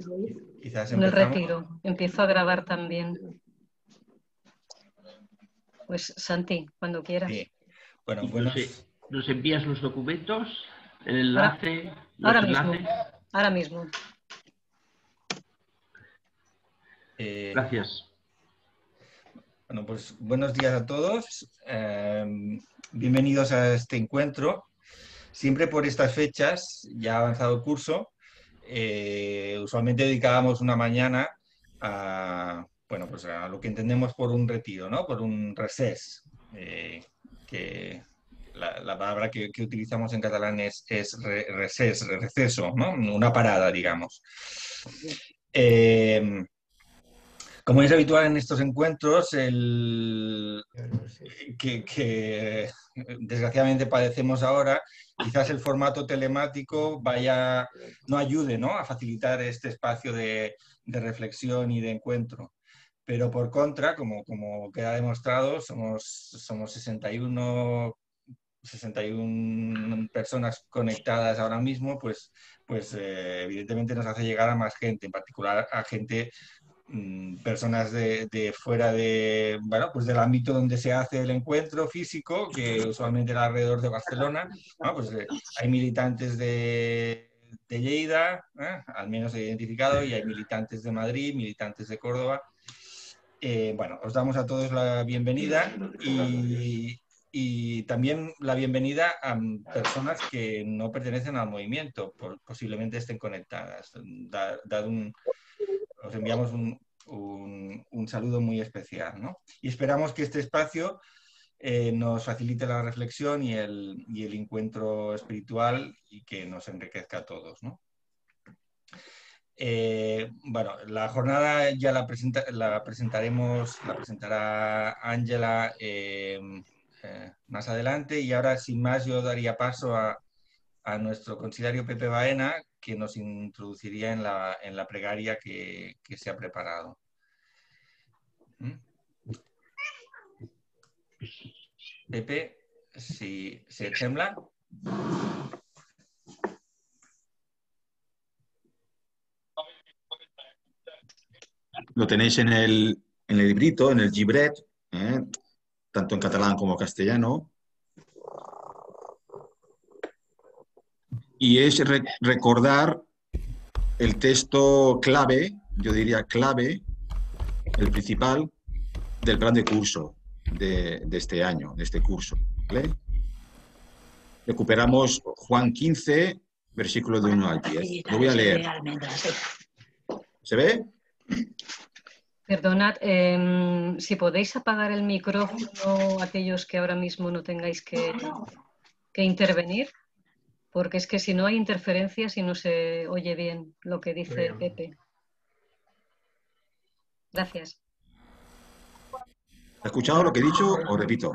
Quizás En el empezamos. retiro. Empiezo a grabar también. Pues Santi, cuando quieras. Sí. Bueno, ¿Nos envías los documentos, el Ahora, enlace, los ahora mismo. enlaces? Ahora mismo. Gracias. Bueno, pues buenos días a todos. Bienvenidos a este encuentro. Siempre por estas fechas, ya ha avanzado el curso, usualmente dedicábamos una mañana a, bueno, pues a lo que entendemos por un retiro, ¿no? Por un recés, que la palabra que utilizamos en catalán es recés, receso, ¿no? Una parada, digamos. Como es habitual en estos encuentros, que desgraciadamente padecemos ahora, quizás el formato telemático no ayude, ¿no?, a facilitar este espacio de reflexión y de encuentro. Pero por contra, como queda demostrado, somos 61 personas conectadas ahora mismo, pues evidentemente nos hace llegar a más gente, en particular a gente, personas de fuera bueno, pues del ámbito donde se hace el encuentro físico, que usualmente era alrededor de Barcelona. Bueno, pues hay militantes de Lleida, al menos he identificado, y hay militantes de Madrid, militantes de Córdoba. Bueno, os damos a todos la bienvenida y también la bienvenida a personas que no pertenecen al movimiento, posiblemente estén conectadas. Os enviamos un saludo muy especial, ¿no? Y esperamos que este espacio nos facilite la reflexión y el encuentro espiritual y que nos enriquezca a todos, ¿no? Bueno, la jornada ya la presentará Ángela más adelante, y ahora sin más yo daría paso a nuestro consiliario Pepe Baena, que nos introduciría en la plegaria que se ha preparado. Pepe, si et sembla. Lo tenéis en el librito, en el llibret, tanto en catalán como castellano. Y es recordar el texto clave, yo diría clave, el principal, del plan de curso de este año, de este curso, ¿vale? Recuperamos Juan 15, versículos de 1 al 10. Lo voy a leer. ¿Se ve? Perdonad, si podéis apagar el micrófono aquellos que ahora mismo no tengáis que intervenir, porque es que si no hay interferencias y no se oye bien lo que dice Pepe. Gracias. ¿Has escuchado lo que he dicho o repito?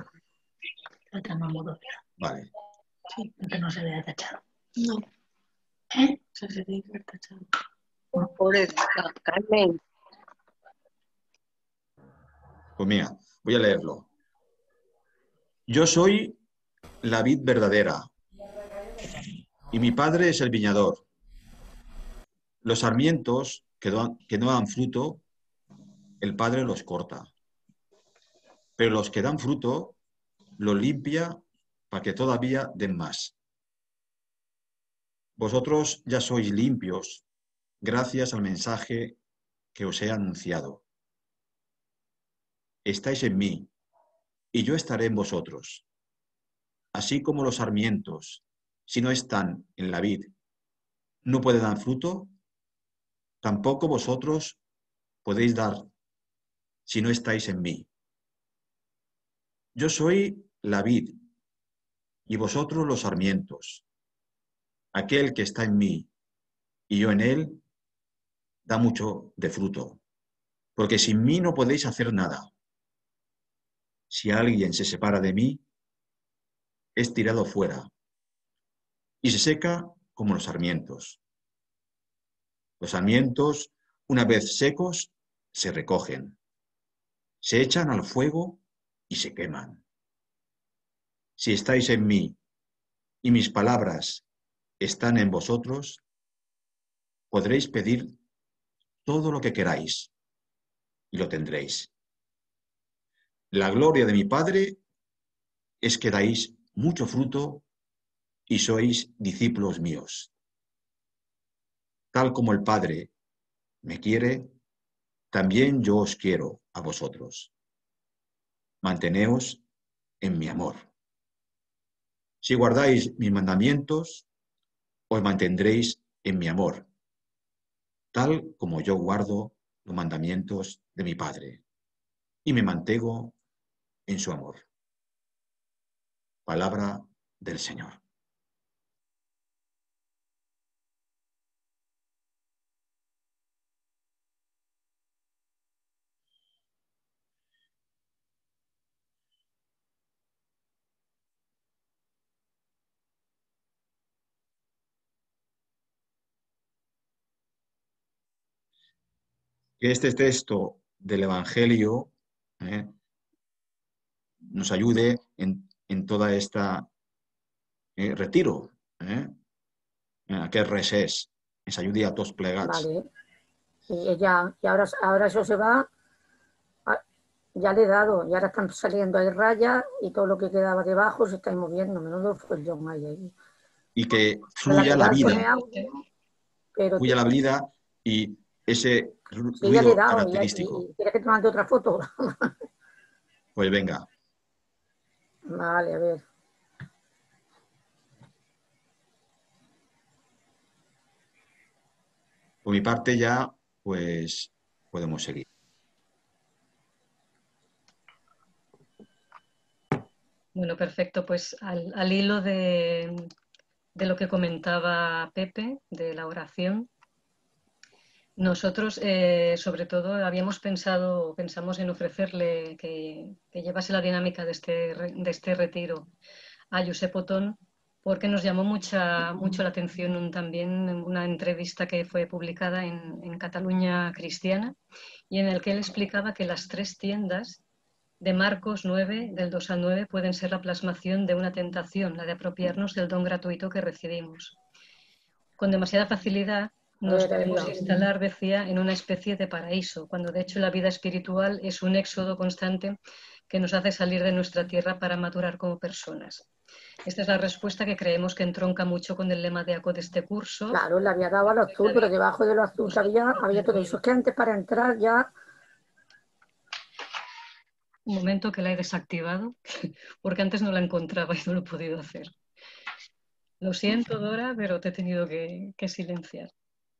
Vale. Sí, porque no se vea tachado. No. Se tiene que ver tachado. Por eso, Carmen. Pues mira, voy a leerlo. Yo soy la vid verdadera y mi padre es el viñador. Los sarmientos que no dan fruto, el padre los corta. Pero los que dan fruto, los limpia para que todavía den más. Vosotros ya sois limpios gracias al mensaje que os he anunciado. Estáis en mí y yo estaré en vosotros. Así como los sarmientos, si no están en la vid, no pueden dar fruto, tampoco vosotros podéis dar si no estáis en mí. Yo soy la vid y vosotros los sarmientos. Aquel que está en mí y yo en él, da mucho de fruto, porque sin mí no podéis hacer nada. Si alguien se separa de mí, es tirado fuera y se seca como los sarmientos. Los sarmientos, una vez secos, se recogen, se echan al fuego y se queman. Si estáis en mí y mis palabras están en vosotros, podréis pedir todo lo que queráis y lo tendréis. La gloria de mi Padre es que dais mucho fruto y sois discípulos míos. Tal como el Padre me quiere, también yo os quiero a vosotros. Manteneos en mi amor. Si guardáis mis mandamientos, os mantendréis en mi amor, tal como yo guardo los mandamientos de mi Padre y me mantengo en su amor. Palabra del Señor. Que este texto del Evangelio nos ayude en toda esta retiro, aquest recés, ens ayude a tots plegats. Vale. Y ahora eso se va, ya le he dado, y ahora están saliendo ahí rayas y todo lo que quedaba debajo se está moviendo, menudo follón hay ahí. Y que fluya la vida, fluya la vida y ese ruido ya le he dado, característico. ¿Y quieres que te mande otra foto? Pues venga. Vale, a ver. Por mi parte ya, pues podemos seguir. Bueno, perfecto. Pues al hilo de lo que comentaba Pepe, de la oración, nosotros sobre todo pensamos en ofrecerle que llevase la dinámica de este retiro a Josep Otón, porque nos llamó mucho la atención también una entrevista que fue publicada en Cataluña Cristiana, y en el que él explicaba que las 3 tiendas de Marcos 9, del 2 al 9, pueden ser la plasmación de una tentación, la de apropiarnos del don gratuito que recibimos. Con demasiada facilidad nos podemos instalar, decía, en una especie de paraíso, cuando de hecho la vida espiritual es un éxodo constante que nos hace salir de nuestra tierra para madurar como personas. Esta es la respuesta que creemos que entronca mucho con el lema de ACO de este curso. Claro, le había dado a lo azul, pero debajo de lo azul había todo eso. Es que antes para entrar ya... Un momento que la he desactivado, porque antes no la encontraba y no lo he podido hacer. Lo siento, Dora, pero te he tenido que silenciar.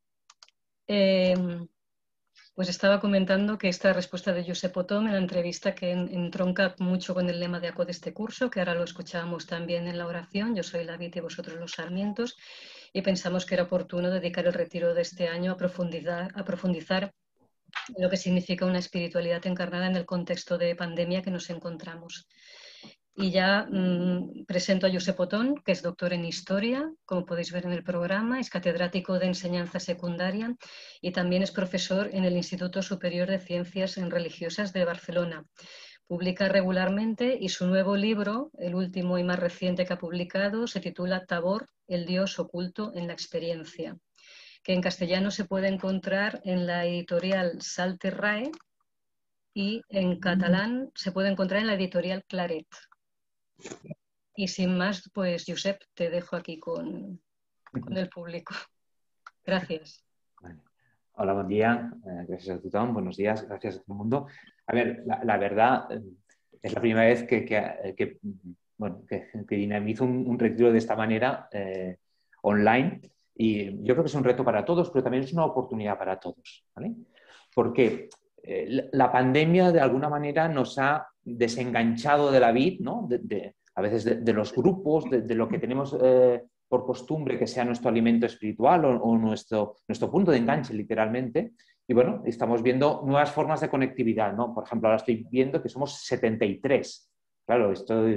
Pues estaba comentando que esta respuesta de Josep Otón en la entrevista que entronca mucho con el lema de ACO de este curso, que ahora lo escuchábamos también en la oración, yo soy la vid y vosotros los sarmientos, y pensamos que era oportuno dedicar el retiro de este año a profundizar en lo que significa una espiritualidad encarnada en el contexto de pandemia que nos encontramos. Y ya presento a Josep Otón, que es doctor en Historia, como podéis ver en el programa, es catedrático de enseñanza secundaria y también es profesor en el Instituto Superior de Ciencias Religiosas de Barcelona. Publica regularmente y su nuevo libro, el último y más reciente que ha publicado, se titula Tabor, el Dios oculto en la experiencia, que en castellano se puede encontrar en la editorial Salterrae y en catalán se puede encontrar en la editorial Claret. Y sin más, pues Josep, te dejo aquí con el público. Gracias. Hola, buen día. Gracias a tothom. Buenos días. Gracias a todo el mundo. A ver, la verdad es la primera vez que dinamizo un retiro de esta manera online, y yo creo que es un reto para todos, pero también es una oportunidad para todos, ¿vale? Porque la pandemia de alguna manera nos ha desenganchado de la vid, ¿no? A veces de los grupos, de lo que tenemos por costumbre que sea nuestro alimento espiritual o nuestro punto de enganche, literalmente. Y bueno, estamos viendo nuevas formas de conectividad, ¿no? Por ejemplo, ahora estoy viendo que somos 73. Claro,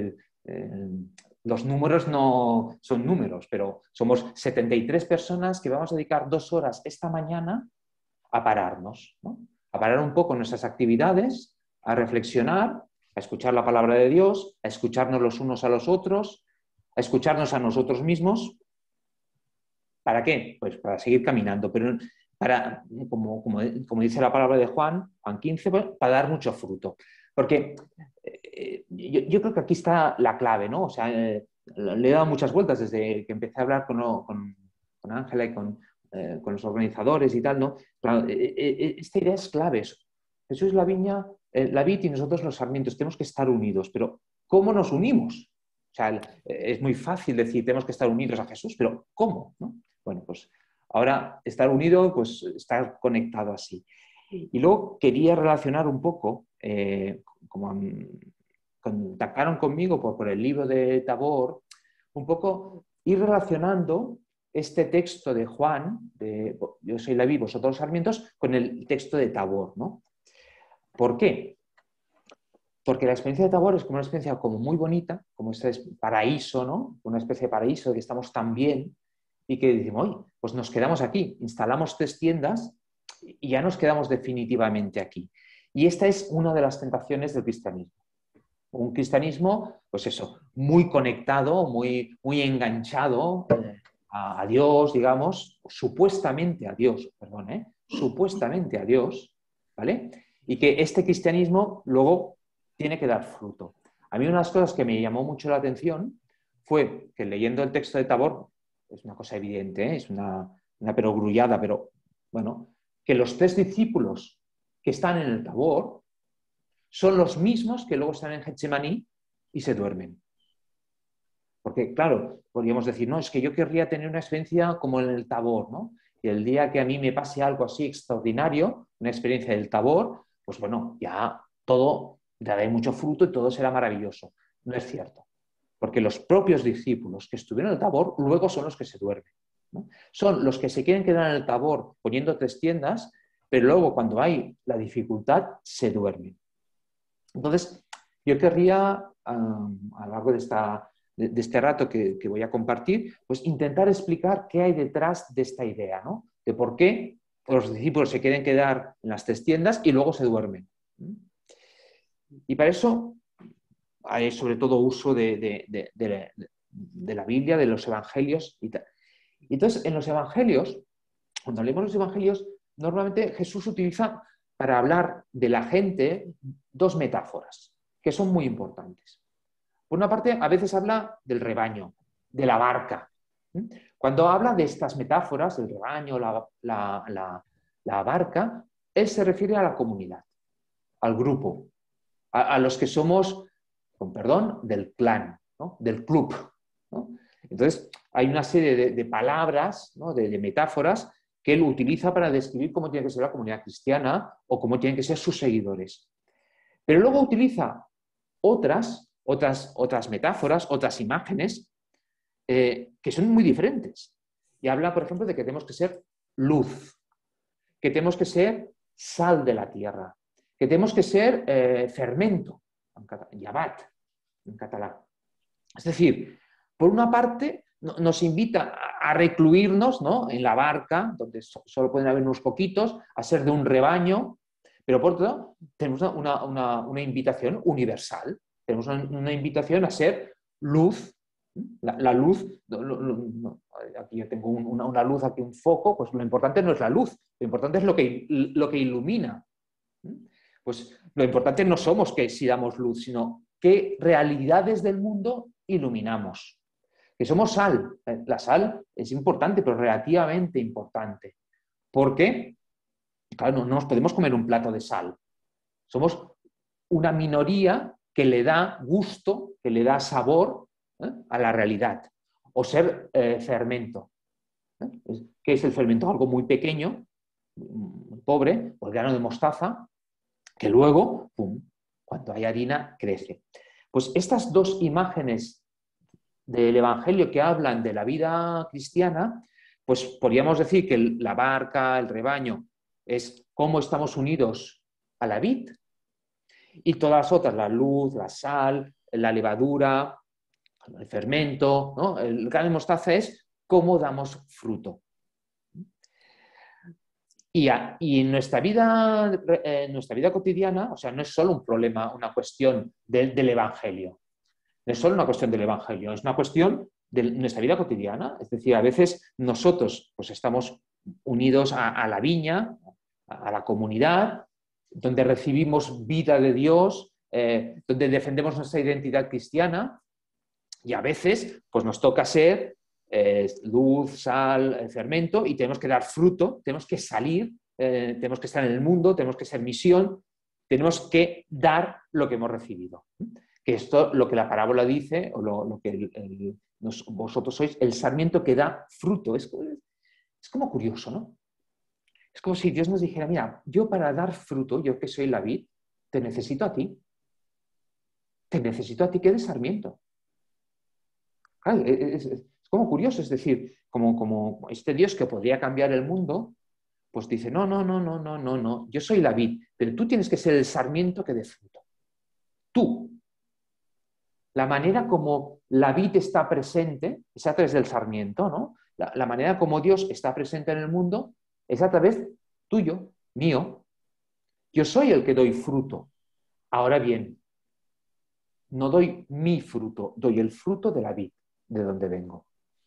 los números no son números, pero somos 73 personas que vamos a dedicar 2 horas esta mañana a pararnos, ¿no? A parar un poco nuestras actividades, a reflexionar, a escuchar la palabra de Dios, a escucharnos los unos a los otros, a escucharnos a nosotros mismos. ¿Para qué? Pues para seguir caminando. Pero para, como dice la palabra de Juan 15, pues, para dar mucho fruto. Porque yo creo que aquí está la clave, ¿no? O sea, le he dado muchas vueltas desde que empecé a hablar con Ángela y con los organizadores y tal, ¿no? Claro, esta idea es clave. Jesús es la viña, la vid y nosotros los sarmientos. Tenemos que estar unidos, pero ¿cómo nos unimos? O sea, es muy fácil decir tenemos que estar unidos a Jesús, pero ¿cómo? ¿No? Bueno, pues ahora estar unido, pues estar conectado así. Y luego quería relacionar un poco, como contactaron conmigo por el libro de Tabor, un poco ir relacionando este texto de Juan, de yo soy la vid, vosotros los sarmientos, con el texto de Tabor, ¿no? ¿Por qué? Porque la experiencia de Tabor es como una experiencia como muy bonita, como este paraíso, ¿no? Una especie de paraíso de que estamos tan bien y que decimos, oye, pues nos quedamos aquí, instalamos 3 tiendas y ya nos quedamos definitivamente aquí. Y esta es una de las tentaciones del cristianismo. Un cristianismo, pues eso, muy conectado, muy enganchado a Dios, digamos, supuestamente a Dios, perdón, supuestamente a Dios, ¿vale? Y que este cristianismo luego tiene que dar fruto. A mí una de las cosas que me llamó mucho la atención fue que leyendo el texto de Tabor, es una cosa evidente, es una perogrullada, pero bueno, que los 3 discípulos que están en el Tabor son los mismos que luego están en Getsemaní y se duermen. Porque, claro, podríamos decir, no, es que yo querría tener una experiencia como en el Tabor, ¿no? Y el día que a mí me pase algo así extraordinario, una experiencia del Tabor, pues bueno, ya todo dará mucho fruto y todo será maravilloso. No es cierto. Porque los propios discípulos que estuvieron en el Tabor luego son los que se duermen, ¿no? Son los que se quieren quedar en el Tabor poniendo 3 tiendas, pero luego cuando hay la dificultad se duermen. Entonces, yo querría, a lo largo de este rato que voy a compartir, pues intentar explicar qué hay detrás de esta idea, ¿no? De por qué los discípulos se quieren quedar en las 3 tiendas y luego se duermen. Y para eso hay sobre todo uso de la Biblia, de los evangelios y tal. Entonces, en los evangelios, cuando leemos los evangelios, normalmente Jesús utiliza para hablar de la gente 2 metáforas que son muy importantes. Por una parte, a veces habla del rebaño, de la barca. Cuando habla de estas metáforas, el rebaño, la barca, él se refiere a la comunidad, al grupo, a los que somos, con perdón, del clan, ¿no? Del club, ¿no? Entonces, hay una serie de palabras, ¿no? de metáforas que él utiliza para describir cómo tiene que ser la comunidad cristiana o cómo tienen que ser sus seguidores. Pero luego utiliza otras metáforas, otras imágenes que son muy diferentes. Y habla, por ejemplo, de que tenemos que ser luz, que tenemos que ser sal de la tierra, que tenemos que ser fermento, yabat, en catalán. Es decir, por una parte nos invita a recluirnos, ¿no? En la barca, donde solo pueden haber unos poquitos, a ser de un rebaño, pero por otro lado tenemos una invitación universal, tenemos una invitación a ser luz. La luz, aquí yo tengo una luz, aquí un foco, pues lo importante no es la luz, lo importante es lo que ilumina. Pues lo importante no somos que si damos luz, sino qué realidades del mundo iluminamos. Que somos sal. La sal es importante, pero relativamente importante. Porque, claro, no nos podemos comer un plato de sal. Somos una minoría que le da gusto, que le da sabor a la realidad. O ser fermento. ¿Qué es el fermento? Algo muy pequeño, muy pobre, o el grano de mostaza, que luego, ¡pum!, cuando hay harina, crece. Pues estas 2 imágenes del Evangelio que hablan de la vida cristiana, pues podríamos decir que la barca, el rebaño, es cómo estamos unidos a la vid, y todas las otras, la luz, la sal, la levadura, el fermento, ¿no? El grano de mostaza es cómo damos fruto. Y en nuestra vida cotidiana, o sea, no es solo un problema, una cuestión del Evangelio. No es solo una cuestión del Evangelio, es una cuestión de nuestra vida cotidiana. Es decir, a veces nosotros pues estamos unidos a la viña, a la comunidad, donde recibimos vida de Dios, donde defendemos nuestra identidad cristiana, y a veces pues nos toca ser luz, sal, fermento, y tenemos que dar fruto, tenemos que salir, tenemos que estar en el mundo, tenemos que ser misión, tenemos que dar lo que hemos recibido. Que esto, lo que la parábola dice, o lo que vosotros sois, el sarmiento que da fruto. Es como curioso, ¿no? Es como si Dios nos dijera, mira, yo para dar fruto, yo que soy la vid, te necesito a ti. Te necesito a ti que eres sarmiento. Claro, es como curioso, es decir, como este Dios que podría cambiar el mundo, pues dice, no, yo soy la vid, pero tú tienes que ser el sarmiento que dé fruto. Tú. La manera como la vid está presente es a través del sarmiento, ¿no? La manera como Dios está presente en el mundo es a través tuyo, mío. Yo soy el que doy fruto. Ahora bien, no doy mi fruto, doy el fruto de la vid, de donde vengo.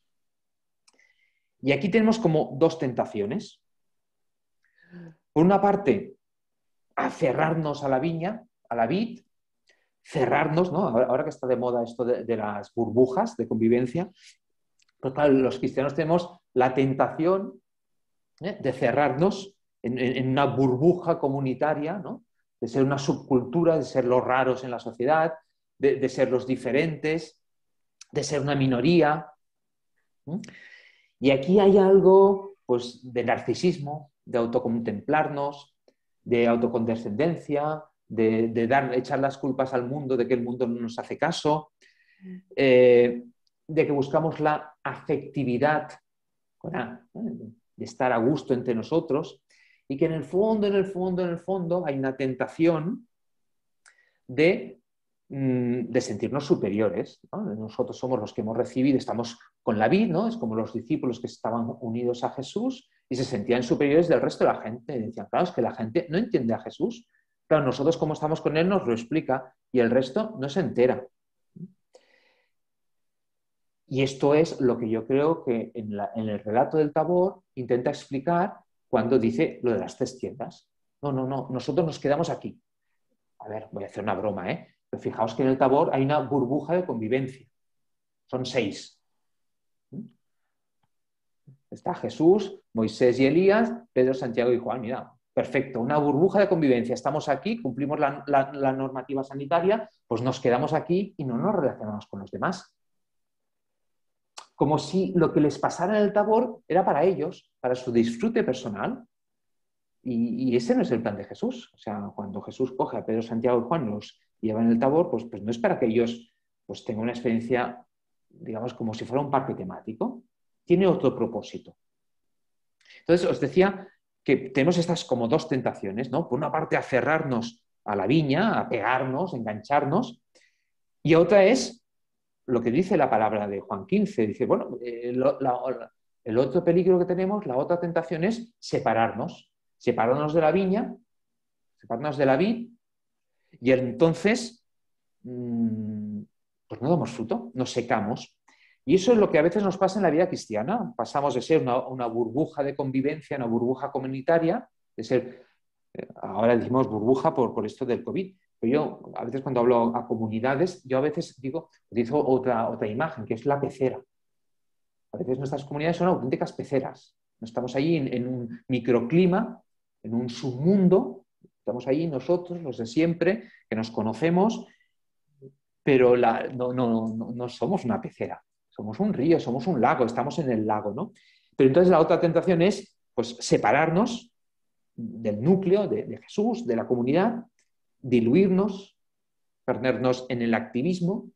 Y aquí tenemos como dos tentaciones. Por una parte, aferrarnos a la viña, a la vid, cerrarnos, ¿no? Ahora que está de moda esto de las burbujas de convivencia, pues claro, los cristianos tenemos la tentación de cerrarnos en una burbuja comunitaria, ¿no? De ser una subcultura, de ser los raros en la sociedad, de ser los diferentes, de ser una minoría. Y aquí hay algo pues, de narcisismo, de autocontemplarnos, de autocondescendencia, de echar las culpas al mundo de que el mundo no nos hace caso, de que buscamos la afectividad, de estar a gusto entre nosotros, y que en el fondo hay una tentación de sentirnos superiores, ¿no? Nosotros somos los que hemos recibido, estamos con la vid, ¿no? Es como los discípulos que estaban unidos a Jesús y se sentían superiores del resto de la gente. Y decían, claro, es que la gente no entiende a Jesús. Claro, nosotros como estamos con él nos lo explica y el resto no se entera. Y esto es lo que yo creo que en el relato del Tabor intenta explicar cuando dice lo de las 3 tiendas. No, nosotros nos quedamos aquí. A ver, voy a hacer una broma, ¿eh? Pero fijaos que en el Tabor hay una burbuja de convivencia. Son 6. Está Jesús, Moisés y Elías, Pedro, Santiago y Juan. Mira, perfecto, una burbuja de convivencia. Estamos aquí, cumplimos la normativa sanitaria, pues nos quedamos aquí y no nos relacionamos con los demás. Como si lo que les pasara en el Tabor era para ellos, para su disfrute personal. Y ese no es el plan de Jesús. O sea, cuando Jesús coge a Pedro, Santiago y Juan, los lleva en el Tabor, pues no es para que ellos pues, tengan una experiencia, digamos, como si fuera un parque temático. Tiene otro propósito. Entonces, os decía que tenemos estas como 2 tentaciones, ¿no? Por una parte, aferrarnos a la viña, a pegarnos, engancharnos, y otra es lo que dice la palabra de Juan 15. Dice, bueno, el otro peligro que tenemos, la otra tentación es separarnos de la viña, separarnos de la vid, y entonces pues no damos fruto, nos secamos. Y eso es lo que a veces nos pasa en la vida cristiana. Pasamos de ser una burbuja de convivencia, una burbuja comunitaria, de ser, ahora decimos burbuja por esto del COVID, pero yo a veces cuando hablo a comunidades, yo a veces utilizo otra imagen, que es la pecera. A veces nuestras comunidades son auténticas peceras. Estamos allí en un microclima, en un submundo, estamos allí nosotros, los de siempre, que nos conocemos, pero no somos una pecera. Somos un río, somos un lago, estamos en el lago, ¿no? Pero entonces la otra tentación es pues, separarnos del núcleo de Jesús, de la comunidad, diluirnos, perdernos en el activismo.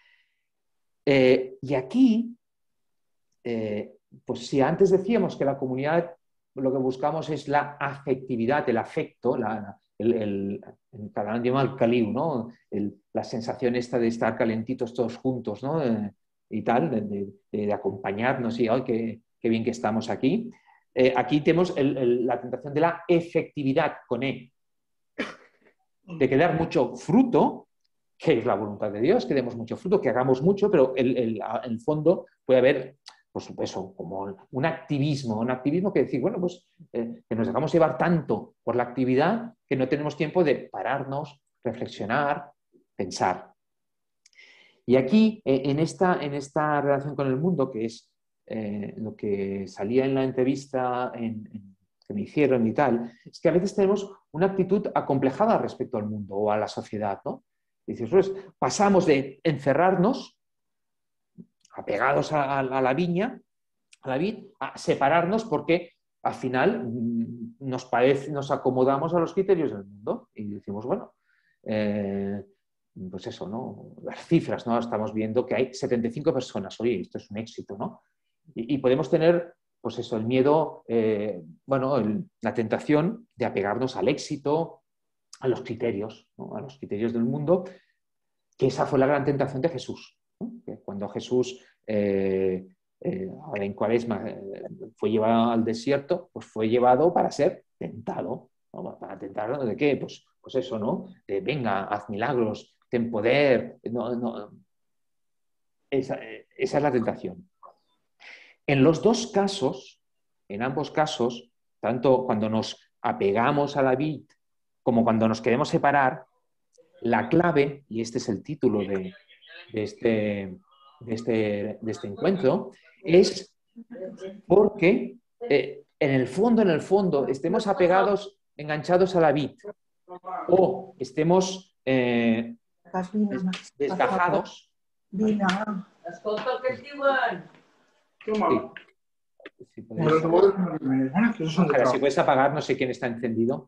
Y aquí, pues si antes decíamos que la comunidad lo que buscamos es la afectividad, el afecto, en catalán llama el caliu, ¿no? La sensación esta de estar calentitos todos juntos, ¿no? Y tal, de acompañarnos y ¡ay, qué bien que estamos aquí! Aquí tenemos la tentación de la efectividad, con E, de que dar mucho fruto, que es la voluntad de Dios, que demos mucho fruto, que hagamos mucho, pero en el fondo puede haber pues eso, como un activismo que decir, bueno, pues que nos dejamos llevar tanto por la actividad que no tenemos tiempo de pararnos, reflexionar, pensar. Y aquí, en esta relación con el mundo, que es lo que salía en la entrevista que me hicieron y tal, es que a veces tenemos una actitud acomplejada respecto al mundo o a la sociedad, ¿no? Y dices, pues, pasamos de encerrarnos, apegados a la viña, a la vid, a separarnos porque al final nos acomodamos a los criterios del mundo y decimos, bueno, pues eso, ¿no? Las cifras, ¿no? Estamos viendo que hay 75 personas, oye, esto es un éxito, ¿no? Y podemos tener, pues eso, el miedo, la tentación de apegarnos al éxito, a los criterios, ¿no? A los criterios del mundo, que esa fue la gran tentación de Jesús, ¿no? Que cuando Jesús, ahora en Cuaresma, fue llevado al desierto, pues fue llevado para ser tentado, ¿no? ¿Para tentarlo de qué? Pues eso, ¿no? De venga, haz milagros, ten poder. Esa es la tentación. En los dos casos, en ambos casos, tanto cuando nos apegamos a la vid como cuando nos queremos separar, la clave, y este es el título de este encuentro, es porque en el fondo, estemos apegados, enganchados a la vid o estemos desgajados. Si puedes apagar, no sé quién está encendido.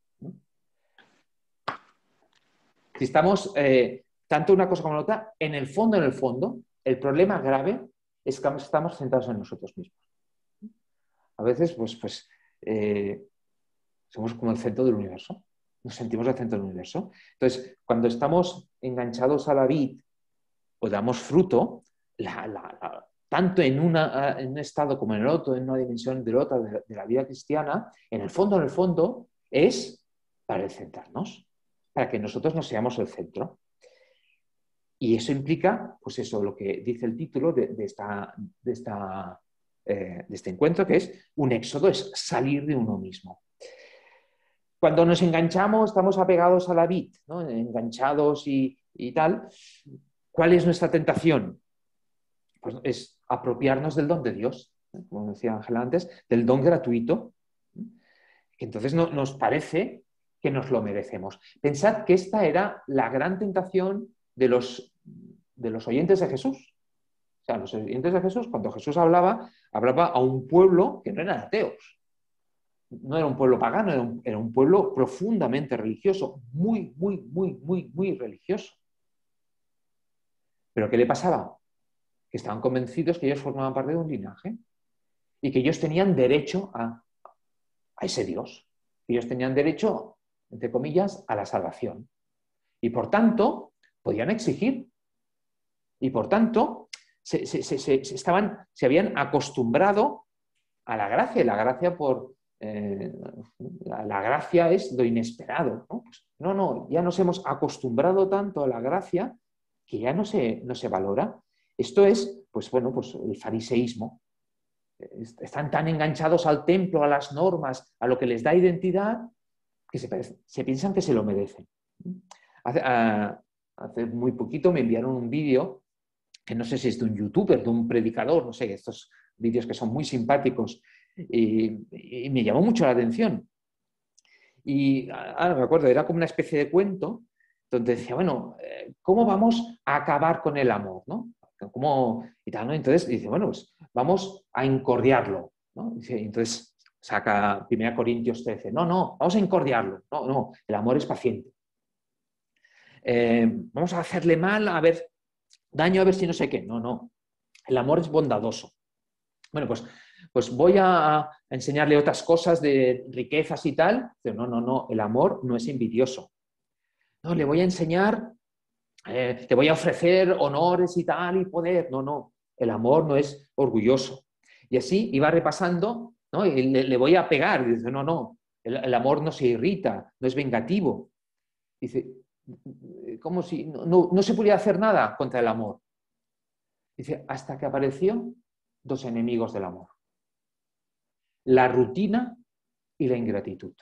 Si estamos, tanto una cosa como la otra, en el fondo, el problema grave es que estamos centrados en nosotros mismos. A veces, pues somos como el centro del universo. Nos sentimos el centro del universo. Entonces, cuando estamos enganchados a la vid o damos fruto, tanto en un estado como en el otro, en una dimensión del otro de la vida cristiana, en el fondo, es para centrarnos, para que nosotros no seamos el centro. Y eso implica, pues eso, lo que dice el título de este encuentro, que es un éxodo, es salir de uno mismo. Cuando nos enganchamos, estamos apegados a la vid, ¿no? Enganchados y tal. ¿Cuál es nuestra tentación? Pues es apropiarnos del don de Dios, como decía Ángela antes, del don gratuito. Entonces nos parece que nos lo merecemos. Pensad que esta era la gran tentación de los oyentes de Jesús. O sea, los oyentes de Jesús, cuando Jesús hablaba a un pueblo que no eran ateos. No era un pueblo pagano, era un pueblo profundamente religioso, muy religioso. ¿Pero qué le pasaba? Que estaban convencidos que ellos formaban parte de un linaje y que ellos tenían derecho a ese Dios. Ellos tenían derecho, entre comillas, a la salvación. Y por tanto, podían exigir. Y por tanto, se habían acostumbrado a la gracia. Y la gracia la gracia es lo inesperado, ¿no? Pues, ya nos hemos acostumbrado tanto a la gracia que ya no se valora. Esto es, pues el fariseísmo. Están tan enganchados al templo, a las normas, a lo que les da identidad, que se piensan que se lo merecen. Hace muy poquito me enviaron un vídeo, que no sé si es de un youtuber, de un predicador, no sé, estos vídeos que son muy simpáticos, y me llamó mucho la atención. Y ahora me acuerdo, era como una especie de cuento, donde decía, bueno, ¿cómo vamos a acabar con el amor? ¿No? Y tal, ¿no? Entonces dice, bueno, pues vamos a incordiarlo, ¿no? Entonces saca 1 Corintios 13, no, vamos a incordiarlo, no, el amor es paciente. Vamos a hacerle mal, a ver, daño, a ver si no sé qué, no, el amor es bondadoso. Bueno, pues voy a enseñarle otras cosas de riquezas y tal, pero no, el amor no es envidioso. No, le voy a enseñar, te voy a ofrecer honores y tal y poder. No, el amor no es orgulloso. Y así iba repasando, ¿no? Y le voy a pegar. Y dice, no, el amor no se irrita, no es vengativo. Dice, como si no se podía hacer nada contra el amor. Dice, hasta que apareció dos enemigos del amor: la rutina y la ingratitud.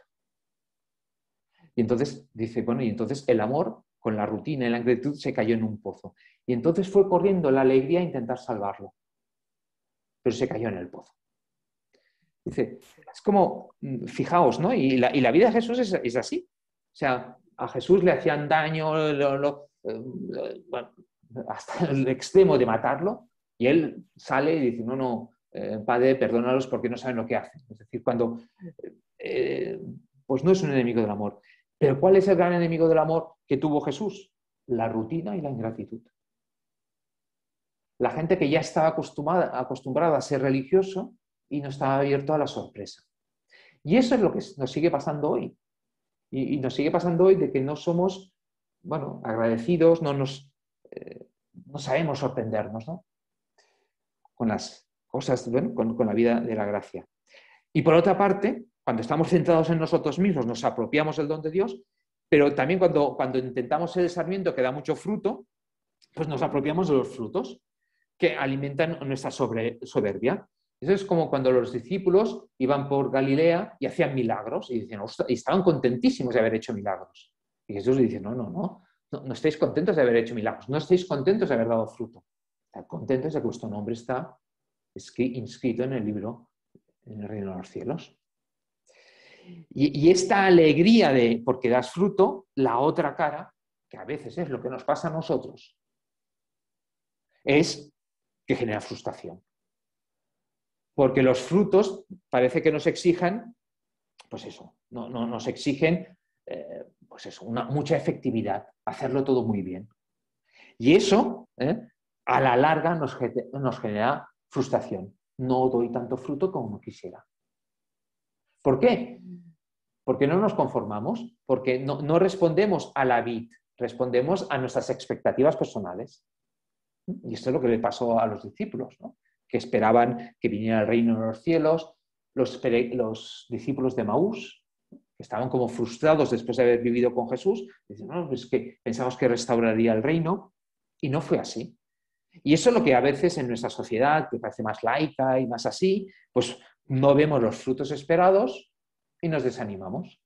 Y entonces dice, bueno, y entonces el amor con la rutina y la ingratitud se cayó en un pozo. Y entonces fue corriendo la alegría a intentar salvarlo, pero se cayó en el pozo. Dice, es como, fijaos, ¿no? Y la vida de Jesús es así. O sea, a Jesús le hacían daño, bueno, hasta el extremo de matarlo, y él sale y dice, no, Padre, perdónalos porque no saben lo que hacen. Es decir, cuando, pues no es un enemigo del amor. Pero ¿cuál es el gran enemigo del amor que tuvo Jesús? La rutina y la ingratitud. La gente que ya estaba acostumbrada a ser religioso y no estaba abierto a la sorpresa. Y eso es lo que nos sigue pasando hoy. Y nos sigue pasando hoy de que no somos, bueno, agradecidos, no sabemos sorprendernos, ¿no? Con las cosas, bueno, con la vida de la gracia. Y por otra parte, cuando estamos centrados en nosotros mismos, nos apropiamos del don de Dios, pero también cuando intentamos ser el sarmiento que da mucho fruto, pues nos apropiamos de los frutos que alimentan nuestra soberbia. Eso es como cuando los discípulos iban por Galilea y hacían milagros y decían, y estaban contentísimos de haber hecho milagros. Y Jesús le dice, no estáis contentos de haber hecho milagros, no estáis contentos de haber dado fruto. Estad contentos de que vuestro nombre está inscrito en el libro, en el reino de los cielos. Y esta alegría de porque das fruto, la otra cara, que a veces es lo que nos pasa a nosotros, es que genera frustración. Porque los frutos parece que nos exijan, pues eso, nos exigen, pues eso, mucha efectividad, hacerlo todo muy bien. Y eso, a la larga, nos genera frustración. No doy tanto fruto como quisiera. ¿Por qué? Porque no nos conformamos, porque no respondemos a la vid, respondemos a nuestras expectativas personales. Y esto es lo que le pasó a los discípulos, ¿no? Que esperaban que viniera el reino de los cielos, los discípulos de Maús, que estaban como frustrados después de haber vivido con Jesús, dicen, no, pues que pensamos que restauraría el reino, y no fue así. Y eso es lo que a veces en nuestra sociedad, que parece más laica y más así, pues no vemos los frutos esperados y nos desanimamos.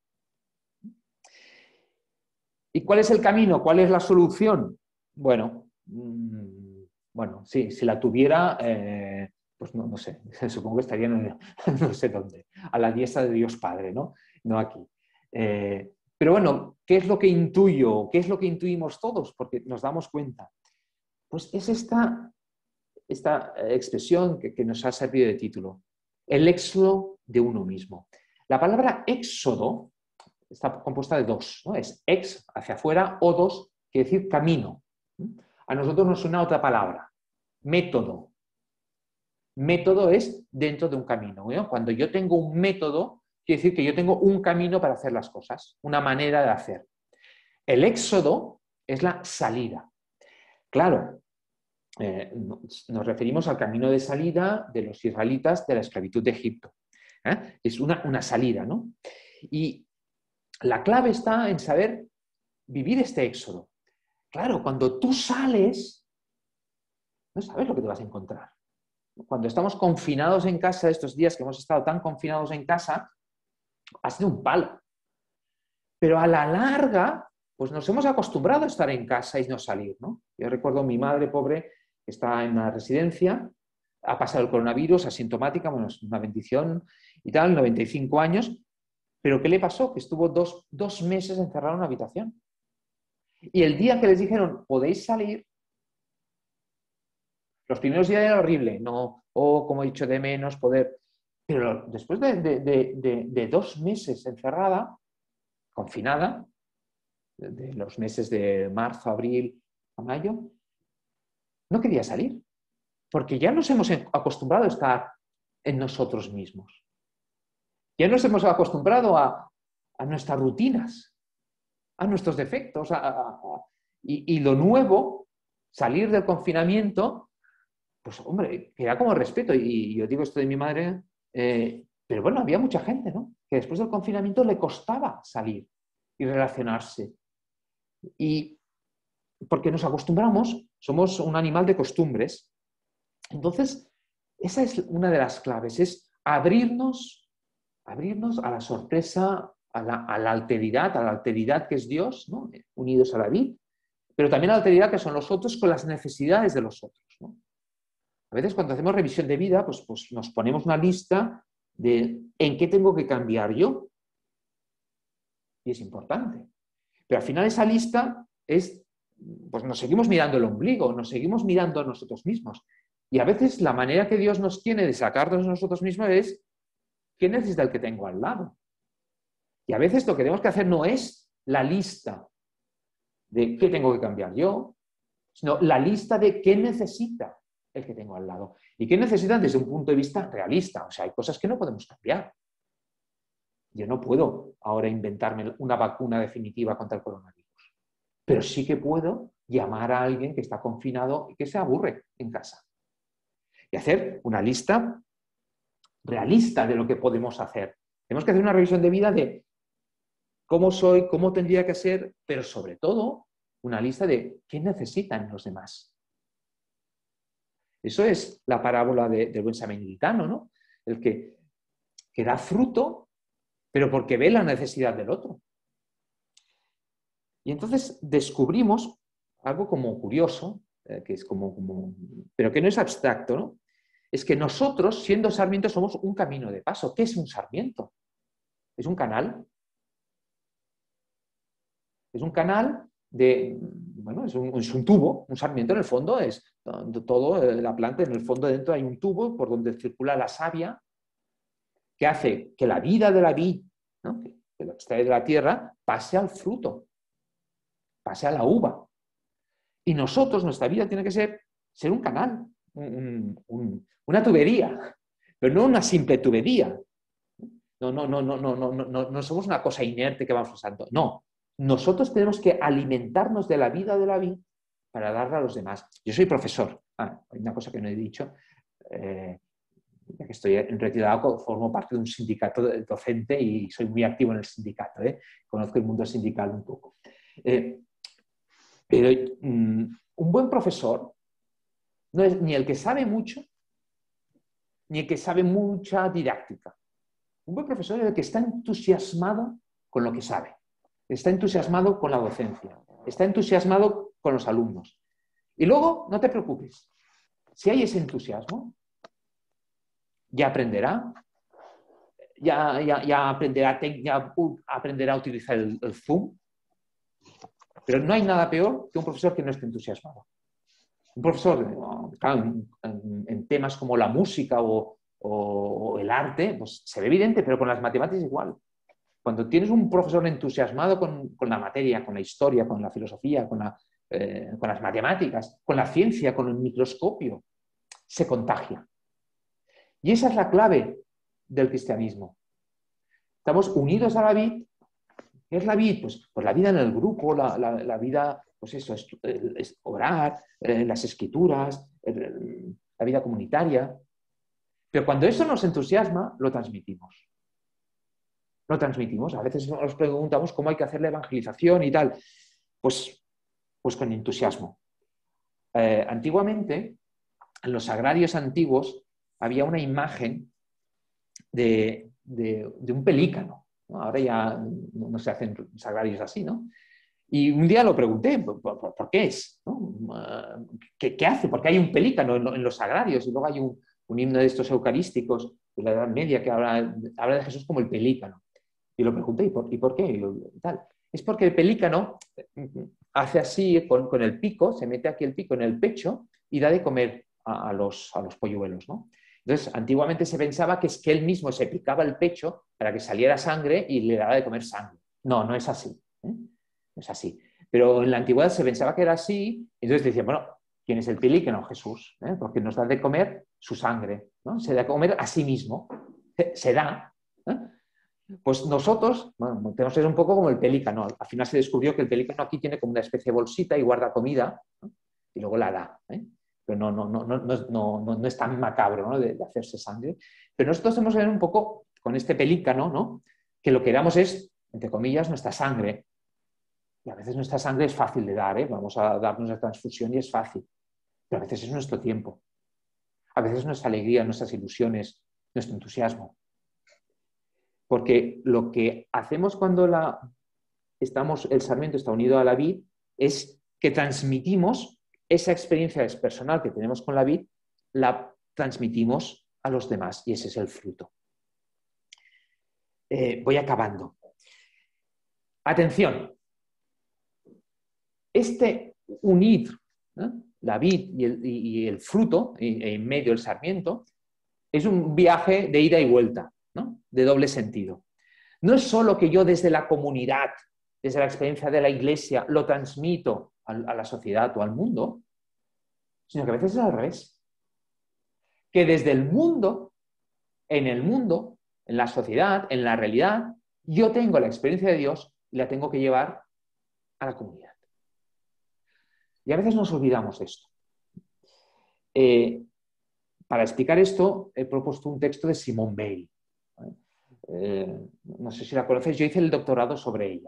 ¿Y cuál es el camino? ¿Cuál es la solución? Bueno, sí, si la tuviera, pues no sé, supongo que estaría no sé dónde, a la diestra de Dios Padre, ¿no? No aquí. Pero bueno, ¿qué es lo que intuyo? ¿Qué es lo que intuimos todos? Porque nos damos cuenta. Pues es esta expresión que nos ha servido de título, el éxodo de uno mismo. La palabra éxodo está compuesta de dos, ¿no? Es ex, hacia afuera, odos, quiere decir camino. A nosotros nos suena otra palabra, método. Método es dentro de un camino, ¿no? Cuando yo tengo un método, quiere decir que yo tengo un camino para hacer las cosas, una manera de hacer. El éxodo es la salida. Claro, nos referimos al camino de salida de los israelitas de la esclavitud de Egipto. Es una salida, ¿no? Y la clave está en saber vivir este éxodo. Claro, cuando tú sales, no sabes lo que te vas a encontrar. Cuando estamos confinados en casa, estos días que hemos estado tan confinados en casa, ha sido un palo. Pero a la larga, pues nos hemos acostumbrado a estar en casa y no salir, ¿no? Yo recuerdo a mi madre, pobre, que está en una residencia, ha pasado el coronavirus, asintomática, bueno, es una bendición y tal, 95 años, pero ¿qué le pasó? Que estuvo dos meses encerrado en una habitación. Y el día que les dijeron, podéis salir, los primeros días era horrible, no, como he dicho, de menos poder, pero después de 2 meses encerrada, confinada, de los meses de marzo, abril a mayo, no quería salir, porque ya nos hemos acostumbrado a estar en nosotros mismos. Ya nos hemos acostumbrado a nuestras rutinas, a nuestros defectos, y lo nuevo, salir del confinamiento, pues hombre, queda como respeto. Y yo digo esto de mi madre, pero bueno, había mucha gente, ¿no? Que después del confinamiento le costaba salir y relacionarse. Y porque nos acostumbramos, somos un animal de costumbres. Entonces, esa es una de las claves, es abrirnos a la sorpresa, a la alteridad que es Dios, ¿no? Unidos a la vid, pero también a la alteridad que son los otros con las necesidades de los otros, ¿no? A veces cuando hacemos revisión de vida, pues nos ponemos una lista de en qué tengo que cambiar yo. Y es importante. Pero al final esa lista es, pues nos seguimos mirando el ombligo, nos seguimos mirando a nosotros mismos. Y a veces la manera que Dios nos tiene de sacarnos de nosotros mismos es ¿qué necesita el que tengo al lado? Y a veces lo que tenemos que hacer no es la lista de qué tengo que cambiar yo, sino la lista de qué necesita el que tengo al lado. Y qué necesitan desde un punto de vista realista. O sea, hay cosas que no podemos cambiar. Yo no puedo ahora inventarme una vacuna definitiva contra el coronavirus. Pero sí que puedo llamar a alguien que está confinado y que se aburre en casa. Y hacer una lista realista de lo que podemos hacer. Tenemos que hacer una revisión de vida de cómo soy, cómo tendría que ser, pero sobre todo una lista de qué necesitan los demás. Eso es la parábola del buen samaritano, ¿no? El que da fruto, pero porque ve la necesidad del otro. Y entonces descubrimos algo como curioso, que es pero que no es abstracto, ¿no? Es que nosotros, siendo sarmientos, somos un camino de paso. ¿Qué es un sarmiento? Es un canal. Es un canal de, bueno, es un tubo, un sarmiento en el fondo es todo, la planta en el fondo dentro hay un tubo por donde circula la savia que hace que la vida de la vid, ¿no? Que lo extrae de la tierra, pase al fruto, pase a la uva. Y nosotros, nuestra vida tiene que ser un canal, una tubería, pero no una simple tubería. No somos una cosa inerte que vamos pasando. No, nosotros tenemos que alimentarnos de la vida de la vid para darla a los demás. Yo soy profesor. Hay una cosa que no he dicho. Ya que estoy retirado, formo parte de un sindicato docente y soy muy activo en el sindicato. Conozco el mundo sindical un poco. Pero un buen profesor no es ni el que sabe mucho, ni el que sabe mucha didáctica. Un buen profesor es el que está entusiasmado con lo que sabe, está entusiasmado con la docencia, está entusiasmado con los alumnos. Y luego, no te preocupes, si hay ese entusiasmo, ya aprenderá, ya aprenderá a utilizar el Zoom, pero no hay nada peor que un profesor que no esté entusiasmado. Un profesor, claro, en temas como la música o el arte, pues se ve evidente, pero con las matemáticas igual. Cuando tienes un profesor entusiasmado con la materia, con la historia, con la filosofía, con las matemáticas, con la ciencia, con el microscopio, se contagia. Y esa es la clave del cristianismo. Estamos unidos a la vid. ¿Qué es la vid? Pues la vida en el grupo, la vida, pues eso, es orar, las escrituras, la vida comunitaria. Pero cuando eso nos entusiasma, lo transmitimos. Lo transmitimos. A veces nos preguntamos cómo hay que hacer la evangelización y tal. Pues con entusiasmo. Antiguamente, en los sagrarios antiguos, había una imagen de un pelícano, ¿no? Ahora ya no se hacen sagrarios así, ¿no? Y un día lo pregunté, ¿por qué es? ¿No? ¿Qué hace? Porque hay un pelícano en los sagrarios y luego hay un himno de estos eucarísticos de la Edad Media que habla de Jesús como el pelícano. Y lo pregunté, ¿y por qué? Y tal. Es porque el pelícano hace así con el pico, se mete aquí el pico en el pecho y da de comer a los polluelos, ¿no? Entonces, antiguamente se pensaba que es que él mismo se picaba el pecho para que saliera sangre y le daba de comer sangre. No es así. No es así. Pero en la antigüedad se pensaba que era así, entonces decían, bueno, ¿quién es el pelícano? Jesús, porque nos da de comer su sangre, ¿no? Se da de comer a sí mismo. Se da. Pues nosotros, bueno, tenemos que ser un poco como el pelícano. Al final se descubrió que el pelícano aquí tiene como una especie de bolsita y guarda comida, ¿no? Y luego la da. Pero no es tan macabro, ¿no? de hacerse sangre. Pero nosotros tenemos que ver un poco con este pelícano, ¿no? Que lo que damos es, entre comillas, nuestra sangre. Y a veces nuestra sangre es fácil de dar, Vamos a darnos la transfusión y es fácil. Pero a veces es nuestro tiempo. a veces nuestra alegría, nuestras ilusiones, nuestro entusiasmo. Porque lo que hacemos cuando el sarmiento está unido a la vid es que transmitimos esa experiencia personal que tenemos con la vid, la transmitimos a los demás y ese es el fruto. Voy acabando. Atención. Este unir, ¿no?, la vid y el fruto, en medio el sarmiento, es un viaje de ida y vuelta, ¿no?, de doble sentido. No es solo que yo desde la comunidad, desde la experiencia de la iglesia, lo transmito a la sociedad o al mundo, sino que a veces es al revés. Que desde el mundo, en la sociedad, en la realidad, yo tengo la experiencia de Dios y la tengo que llevar a la comunidad. Y a veces nos olvidamos de esto. Para explicar esto, he propuesto un texto de Simone Weil. No sé si la conocéis, yo hice el doctorado sobre ella.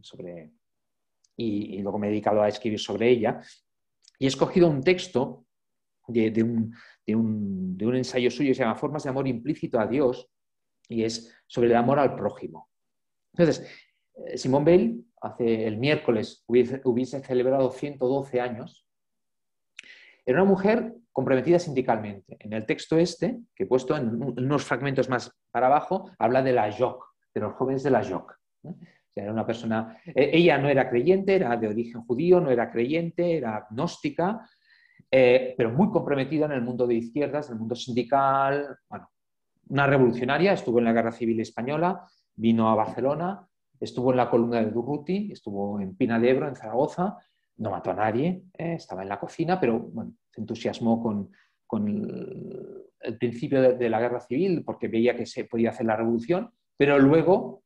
Y luego me he dedicado a escribir sobre ella. Y he escogido un texto de un ensayo suyo que se llama Formas de amor implícito a Dios, y es sobre el amor al prójimo. Entonces, Simone Weil, el miércoles hubiese celebrado 112 años. Era una mujer comprometida sindicalmente. En el texto que he puesto en unos fragmentos más para abajo, habla de la JOC, de los jóvenes de la JOC. O sea, era una persona... ella no era creyente, era de origen judío, no era creyente, era agnóstica, pero muy comprometida en el mundo de izquierdas, en el mundo sindical. Bueno, una revolucionaria, estuvo en la Guerra Civil Española, vino a Barcelona, estuvo en la columna de Durruti, estuvo en Pina de Ebro, en Zaragoza, no mató a nadie, estaba en la cocina, pero bueno, se entusiasmó con el principio de la Guerra Civil porque veía que se podía hacer la revolución, pero luego,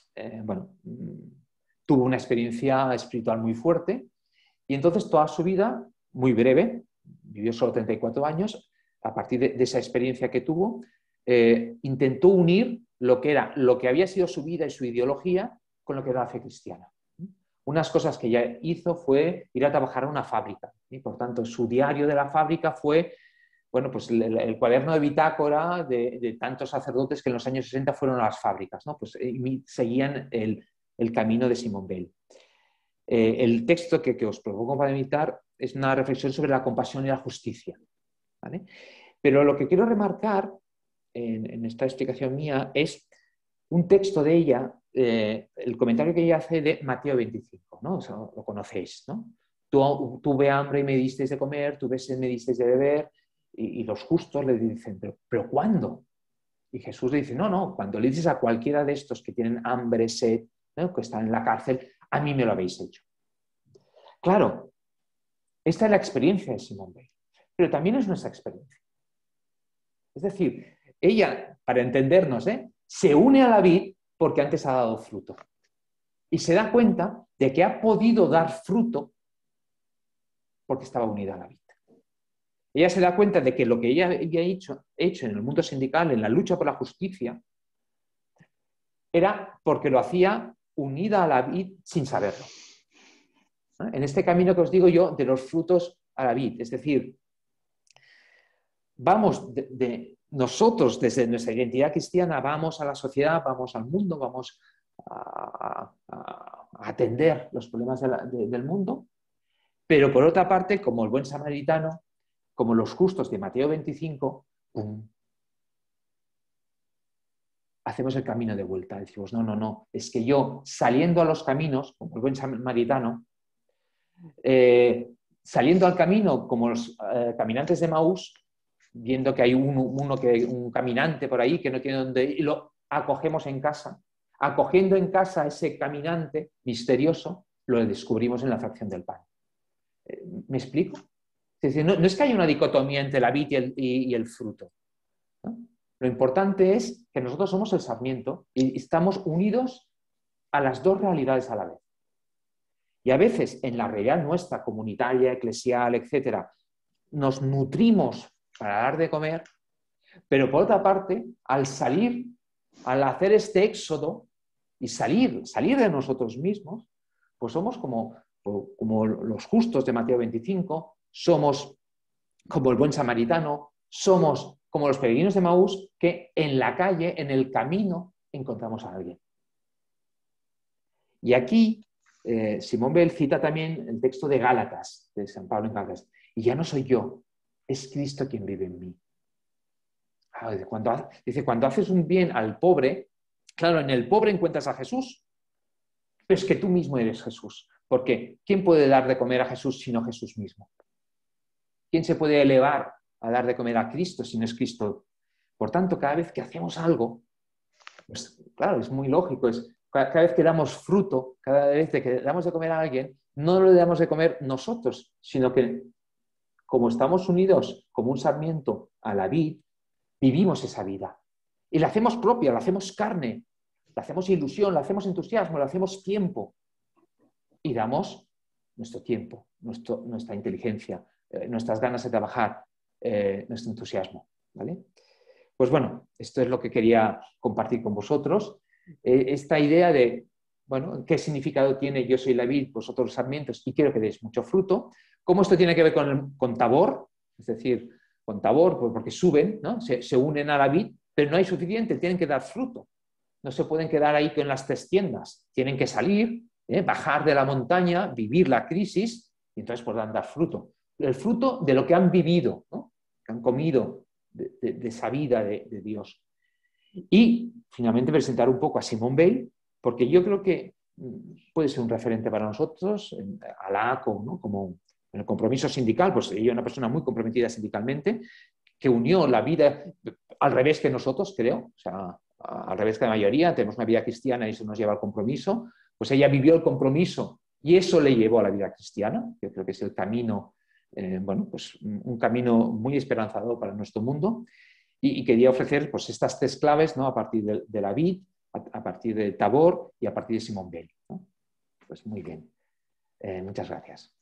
tuvo una experiencia espiritual muy fuerte y entonces toda su vida, muy breve, vivió solo 34 años, a partir de esa experiencia que tuvo, intentó unir lo que había sido su vida y su ideología con lo que era la fe cristiana. Unas cosas que ella hizo fue ir a trabajar a una fábrica, y por tanto su diario de la fábrica fue, bueno, pues el cuaderno de bitácora de tantos sacerdotes que en los años 60 fueron a las fábricas, ¿no? Pues seguían el camino de Simone Weil. El texto que os propongo para imitar es una reflexión sobre la compasión y la justicia, ¿vale? Pero lo que quiero remarcar en esta explicación mía es un texto de ella, el comentario que ella hace de Mateo 25, ¿no? O sea, lo conocéis, ¿no? Tuve hambre y me disteis de comer, tuve sed y me disteis de beber, y los justos le dicen, ¿pero cuándo? Y Jesús le dice, no, cuando le dices a cualquiera de estos que tienen hambre, sed, ¿no?, que están en la cárcel, a mí me lo habéis hecho. Claro, esta es la experiencia de Simone Weil, pero también es nuestra experiencia. Es decir, ella, para entendernos, se une a la vid porque antes ha dado fruto. Y se da cuenta de que ha podido dar fruto porque estaba unida a la vid. Ella se da cuenta de que lo que ella había hecho en el mundo sindical, en la lucha por la justicia, era porque lo hacía unida a la vid sin saberlo. En este camino que os digo yo, de los frutos a la vid. Es decir, vamos nosotros, desde nuestra identidad cristiana, vamos a la sociedad, vamos al mundo, vamos a atender los problemas del mundo, pero por otra parte, como el buen samaritano, como los justos de Mateo 25, hacemos el camino de vuelta. Decimos, no, es que yo, saliendo a los caminos, como el buen samaritano, saliendo al camino como los caminantes de Maús, viendo que hay un caminante por ahí que no tiene dónde ir, y lo acogemos en casa. Acogiendo en casa a ese caminante misterioso, lo descubrimos en la fracción del pan. ¿Me explico? Es decir, no es que haya una dicotomía entre la vid y el fruto, ¿no? Lo importante es que nosotros somos el sarmiento y estamos unidos a las dos realidades a la vez. Y a veces en la realidad nuestra, comunitaria, eclesial, etcétera, nos nutrimos para dar de comer, pero por otra parte, al hacer este éxodo y salir de nosotros mismos, pues somos como los justos de Mateo 25, somos como el buen samaritano, Somos como los peregrinos de Maús que en la calle, en el camino, encontramos a alguien. Y aquí Simón Bell cita también el texto de Gálatas, de San Pablo en Gálatas. Y ya no soy yo, es Cristo quien vive en mí. Cuando haces un bien al pobre, claro, en el pobre encuentras a Jesús, pero es que tú mismo eres Jesús. Porque ¿quién puede dar de comer a Jesús sino Jesús mismo? ¿Quién se puede elevar a dar de comer a Cristo si no es Cristo? Por tanto, cada vez que hacemos algo, pues claro, es muy lógico, cada vez que damos fruto, cada vez que damos de comer a alguien, no lo damos de comer nosotros, sino que como estamos unidos como un sarmiento a la vid, vivimos esa vida. Y la hacemos propia, la hacemos carne, la hacemos ilusión, la hacemos entusiasmo, la hacemos tiempo. Y damos nuestro tiempo, nuestra inteligencia, nuestras ganas de trabajar, nuestro entusiasmo. ¿Vale? Pues bueno, esto es lo que quería compartir con vosotros. Esta idea de, bueno, ¿qué significado tiene yo soy la vid, vosotros los sarmientos y quiero que deis mucho fruto? ¿Cómo esto tiene que ver con Tabor? Es decir, con Tabor, pues porque suben, ¿no? Se unen a la vid, pero no hay suficiente, tienen que dar fruto. No se pueden quedar ahí con las 3 tiendas. Tienen que salir, bajar de la montaña, vivir la crisis y entonces podrán dar fruto. El fruto de lo que han vivido, ¿no? Que han comido de esa vida de Dios. Y finalmente presentar un poco a Simón Bell, porque yo creo que puede ser un referente para nosotros, a la ACO, ¿no? Como en el compromiso sindical, pues ella es una persona muy comprometida sindicalmente, que unió la vida al revés que nosotros, creo, o sea, al revés que la mayoría, tenemos una vida cristiana y eso nos lleva al compromiso, pues ella vivió el compromiso y eso le llevó a la vida cristiana. Yo creo que es el camino, bueno, pues un camino muy esperanzador para nuestro mundo y quería ofrecer pues estas 3 claves, ¿no? A partir de la vid, a partir de Tabor y a partir de Simón Bell, ¿no? Pues muy bien. Muchas gracias.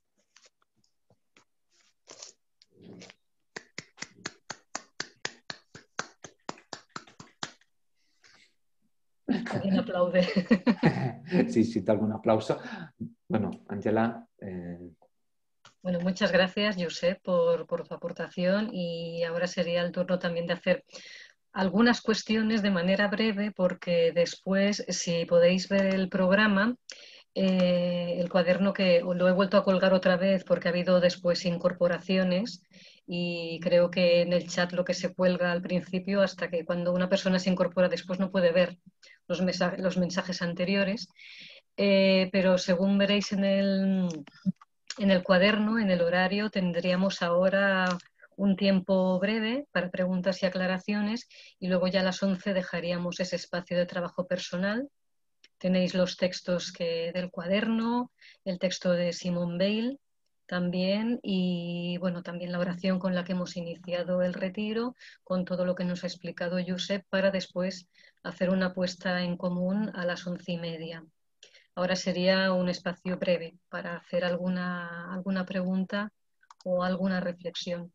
Alguien aplaude. Sí, sí, algún aplauso. Bueno, Ángela. Bueno, muchas gracias, Josep, por tu aportación y ahora sería el turno también de hacer algunas cuestiones de manera breve porque después, si podéis ver el programa, el cuaderno que lo he vuelto a colgar otra vez porque ha habido después incorporaciones y creo que en el chat lo que se cuelga al principio hasta que cuando una persona se incorpora después no puede ver los mensajes anteriores, pero según veréis en el cuaderno, en el horario, tendríamos ahora un tiempo breve para preguntas y aclaraciones y luego ya a las 11 dejaríamos ese espacio de trabajo personal. Tenéis los textos del cuaderno, el texto de Simón Bale también y bueno, también la oración con la que hemos iniciado el retiro, con todo lo que nos ha explicado Josep para después hacer una puesta en común a las 11:30. Ahora sería un espacio breve para hacer alguna pregunta o alguna reflexión.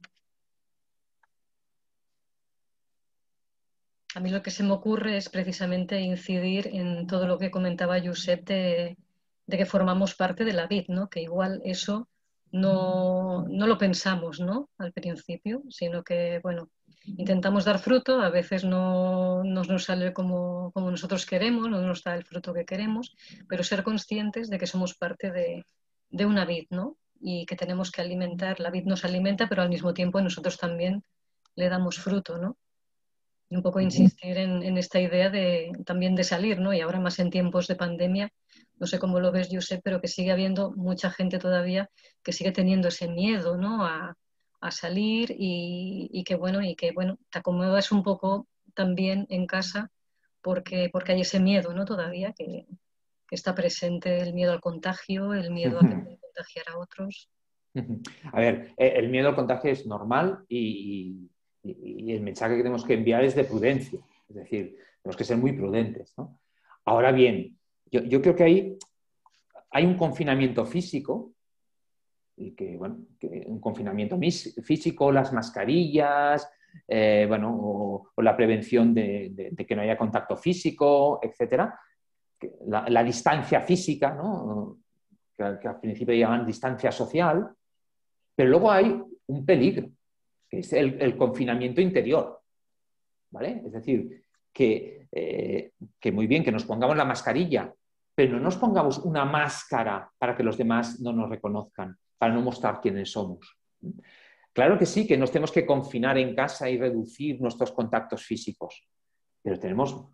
A mí lo que se me ocurre es precisamente incidir en todo lo que comentaba Josep de que formamos parte de la vid, ¿no? Que igual eso no lo pensamos, ¿no? Al principio, sino que, bueno, intentamos dar fruto, a veces no nos sale como nosotros queremos, no nos da el fruto que queremos, pero ser conscientes de que somos parte de una vid, ¿no? Y que tenemos que alimentar, la vid nos alimenta, pero al mismo tiempo nosotros también le damos fruto, ¿no? Y un poco insistir en esta idea también de salir, ¿no? Y ahora más en tiempos de pandemia, no sé cómo lo ves, Josep, pero que sigue habiendo mucha gente todavía que sigue teniendo ese miedo, ¿no? A salir y que bueno, te acomodas un poco también en casa porque hay ese miedo, ¿no? Todavía que está presente el miedo al contagio, el miedo a que pueda contagiar a otros. A ver, el miedo al contagio es normal y el mensaje que tenemos que enviar es de prudencia, es decir, tenemos que ser muy prudentes, ¿no? Ahora bien, yo creo que hay un confinamiento físico, y que un confinamiento físico, las mascarillas, bueno, o la prevención de que no haya contacto físico, etcétera, la distancia física, ¿no? Que al principio llaman distancia social, pero luego hay un peligro, que es el confinamiento interior, ¿vale? Es decir, que muy bien que nos pongamos la mascarilla, pero no nos pongamos una máscara para que los demás no nos reconozcan, para no mostrar quiénes somos. Claro que sí, que nos tenemos que confinar en casa y reducir nuestros contactos físicos, pero tenemos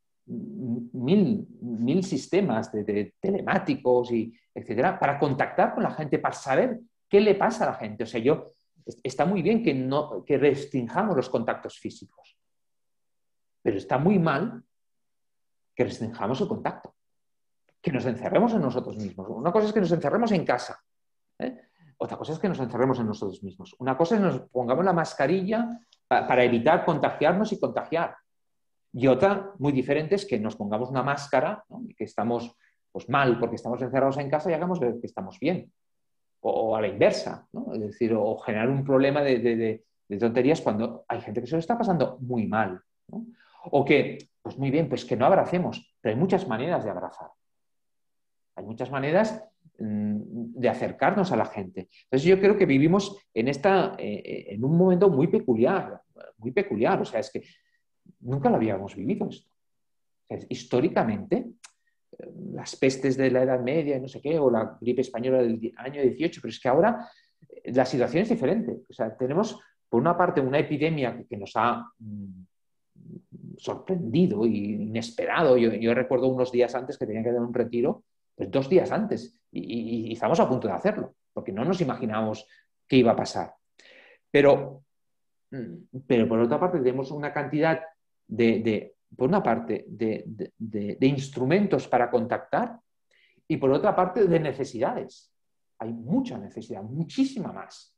mil sistemas de telemáticos y etcétera para contactar con la gente, para saber qué le pasa a la gente. O sea, está muy bien que restringamos los contactos físicos, pero está muy mal que restringamos el contacto, que nos encerremos en nosotros mismos. Una cosa es que nos encerremos en casa, ¿eh? Otra cosa es que nos encerremos en nosotros mismos. Una cosa es que nos pongamos la mascarilla para evitar contagiarnos y contagiar. Y otra, muy diferente, es que nos pongamos una máscara, ¿no? Y que estamos pues, mal porque estamos encerrados en casa y hagamos ver que estamos bien. O a la inversa, ¿no? Es decir, o generar un problema de tonterías cuando hay gente que se lo está pasando muy mal, ¿no? O que, pues muy bien, pues que no abracemos, pero hay muchas maneras de abrazar. Hay muchas maneras de acercarnos a la gente. Entonces yo creo que vivimos en un momento muy peculiar, muy peculiar. O sea, es que nunca lo habíamos vivido esto. O sea, históricamente, las pestes de la Edad Media, no sé qué, o la gripe española del año 18, pero es que ahora la situación es diferente. O sea, tenemos, por una parte, una epidemia que nos ha sorprendido y inesperado. Yo recuerdo unos días antes que tenía que dar un retiro, pues 2 días antes, y estamos a punto de hacerlo, porque no nos imaginábamos qué iba a pasar. Pero por otra parte tenemos una cantidad por una parte, de instrumentos para contactar y por otra parte de necesidades. Hay mucha necesidad, muchísima más.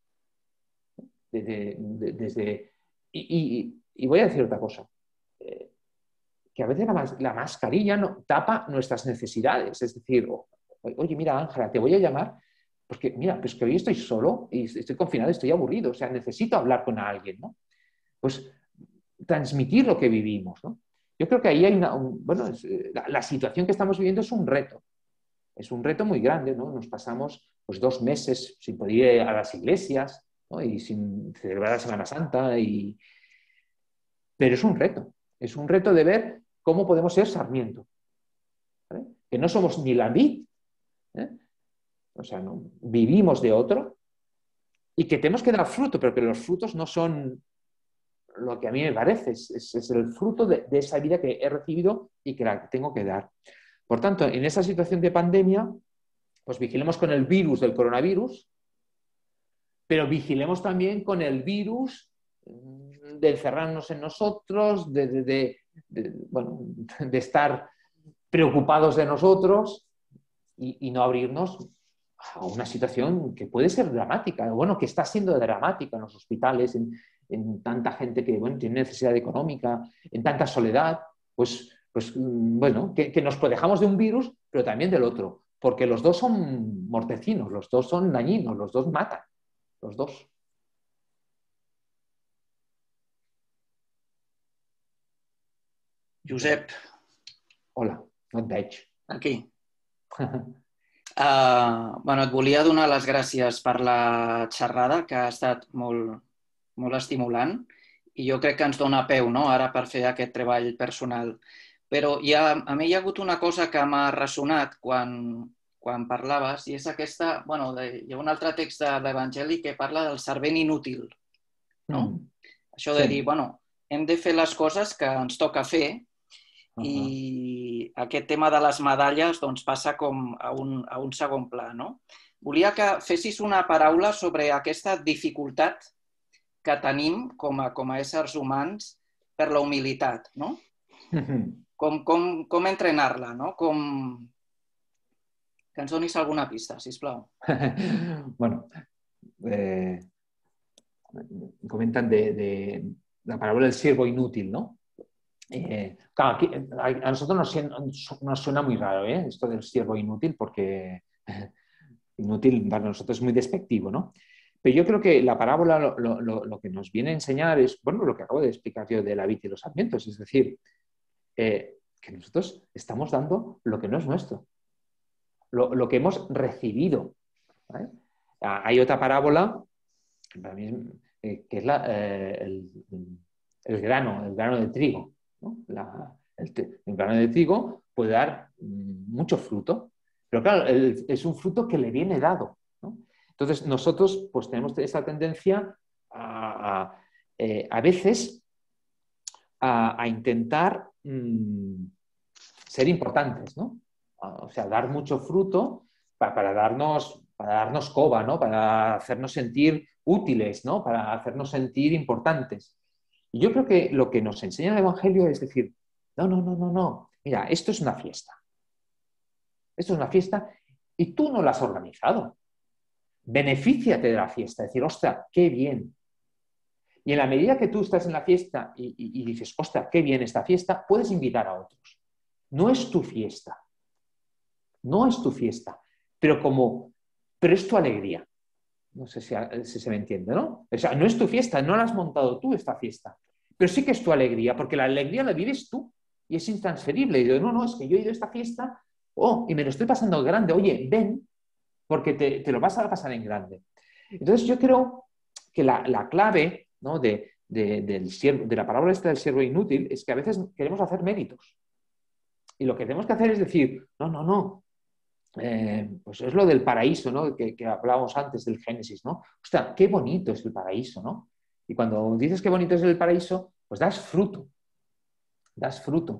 Y voy a decir otra cosa, que a veces la mascarilla tapa nuestras necesidades. Es decir, oye, mira, Ángela, te voy a llamar porque, mira, pues que hoy estoy solo y estoy confinado, estoy aburrido, o sea, necesito hablar con alguien, ¿no? Pues transmitir lo que vivimos, ¿no? Yo creo que ahí hay la situación que estamos viviendo es un reto. Es un reto muy grande, ¿no? Nos pasamos pues 2 meses sin poder ir a las iglesias, ¿no? Y sin celebrar la Semana Santa. Pero es un reto. Es un reto de ver cómo podemos ser Sarmiento, ¿vale? Que no somos ni la vid, ¿eh? O sea, no, vivimos de otro y que tenemos que dar fruto, pero que los frutos no son lo que a mí me parece, es el fruto de esa vida que he recibido y que la tengo que dar. Por tanto, en esa situación de pandemia, pues vigilemos con el virus del coronavirus, pero vigilemos también con el virus de encerrarnos en nosotros, de estar preocupados de nosotros y no abrirnos a una situación que puede ser dramática, bueno, que está siendo dramática en los hospitales, en tanta gente que tiene necesidad económica, en tanta soledad, pues bueno, que nos protejamos de un virus, pero también del otro, porque los dos son mortecinos, los dos son dañinos, los dos matan, los dos. Josep. Hola, no et veig. Aquí. Bueno, et volia donar les gràcies per la xerrada, que ha estat molt, molt estimulant, i jo crec que ens dona peu, no?, ara per fer aquest treball personal. Però a mi hi ha hagut una cosa que m'ha ressonat quan parlaves, i és aquesta, bueno, hi ha un altre text de l'Evangeli que parla del servent inútil, no? Això de dir, bueno, hem de fer les coses que ens toca fer, i aquest tema de les medalles doncs, passa com a un segon pla, no? Volia que fessis una paraula sobre aquesta dificultat que tenim com a éssers humans per la humilitat, no? Com entrenar-la, no? Que ens donis alguna pista, sisplau. Bueno, comentan de la palabra del siervo inútil, ¿no? Claro, aquí, a nosotros nos suena muy raro, ¿eh? Esto del siervo inútil, porque inútil para nosotros es muy despectivo, ¿no? Pero yo creo que la parábola lo que nos viene a enseñar es, bueno, lo que acabo de explicar yo de la vid y los sarmientos, es decir, que nosotros estamos dando lo que no es nuestro, lo que hemos recibido, ¿vale? Hay otra parábola, que para mí que es el grano de trigo, ¿no? El grano de trigo puede dar mucho fruto, pero claro, es un fruto que le viene dado, ¿no? Entonces nosotros pues tenemos esa tendencia a veces a intentar ser importantes, ¿no? O sea, dar mucho fruto para darnos coba, ¿no? Para hacernos sentir útiles, ¿no? Para hacernos sentir importantes. Y yo creo que lo que nos enseña el Evangelio es decir, no. Mira, esto es una fiesta. Esto es una fiesta y tú no la has organizado. Benefíciate de la fiesta. Decir, ostras, qué bien. Y en la medida que tú estás en la fiesta y dices, ostras, qué bien esta fiesta, puedes invitar a otros. No es tu fiesta. No es tu fiesta. Pero es tu alegría. No sé si se me entiende, ¿no? O sea, no es tu fiesta, no la has montado tú esta fiesta. Pero sí que es tu alegría, porque la alegría la vives tú y es intransferible. Y digo, no, es que yo he ido a esta fiesta, y me lo estoy pasando grande. Oye, ven, porque te lo vas a pasar en grande. Entonces yo creo que la clave, ¿no? de la parábola esta del siervo inútil es que a veces queremos hacer méritos. Y lo que tenemos que hacer es decir, no. Pues es lo del paraíso, ¿no? Que hablábamos antes del Génesis, ¿no? Ostras, qué bonito es el paraíso, ¿no? Y cuando dices qué bonito es el paraíso, pues das fruto. Das fruto.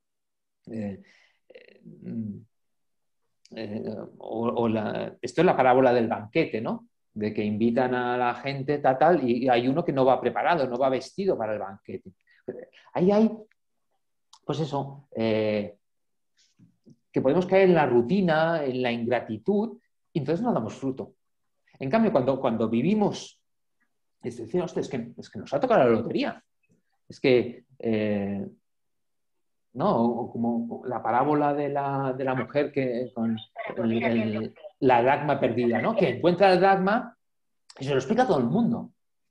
Esto es la parábola del banquete, ¿no? De que invitan a la gente, tal, y hay uno que no va preparado, no va vestido para el banquete. Ahí hay, pues eso, que podemos caer en la rutina, en la ingratitud, y entonces no damos fruto. En cambio, cuando vivimos, es decir, es que nos ha tocado la lotería. Es que, no, como la parábola de la mujer que con la dracma perdida, ¿no? Que encuentra la dracma y se lo explica a todo el mundo.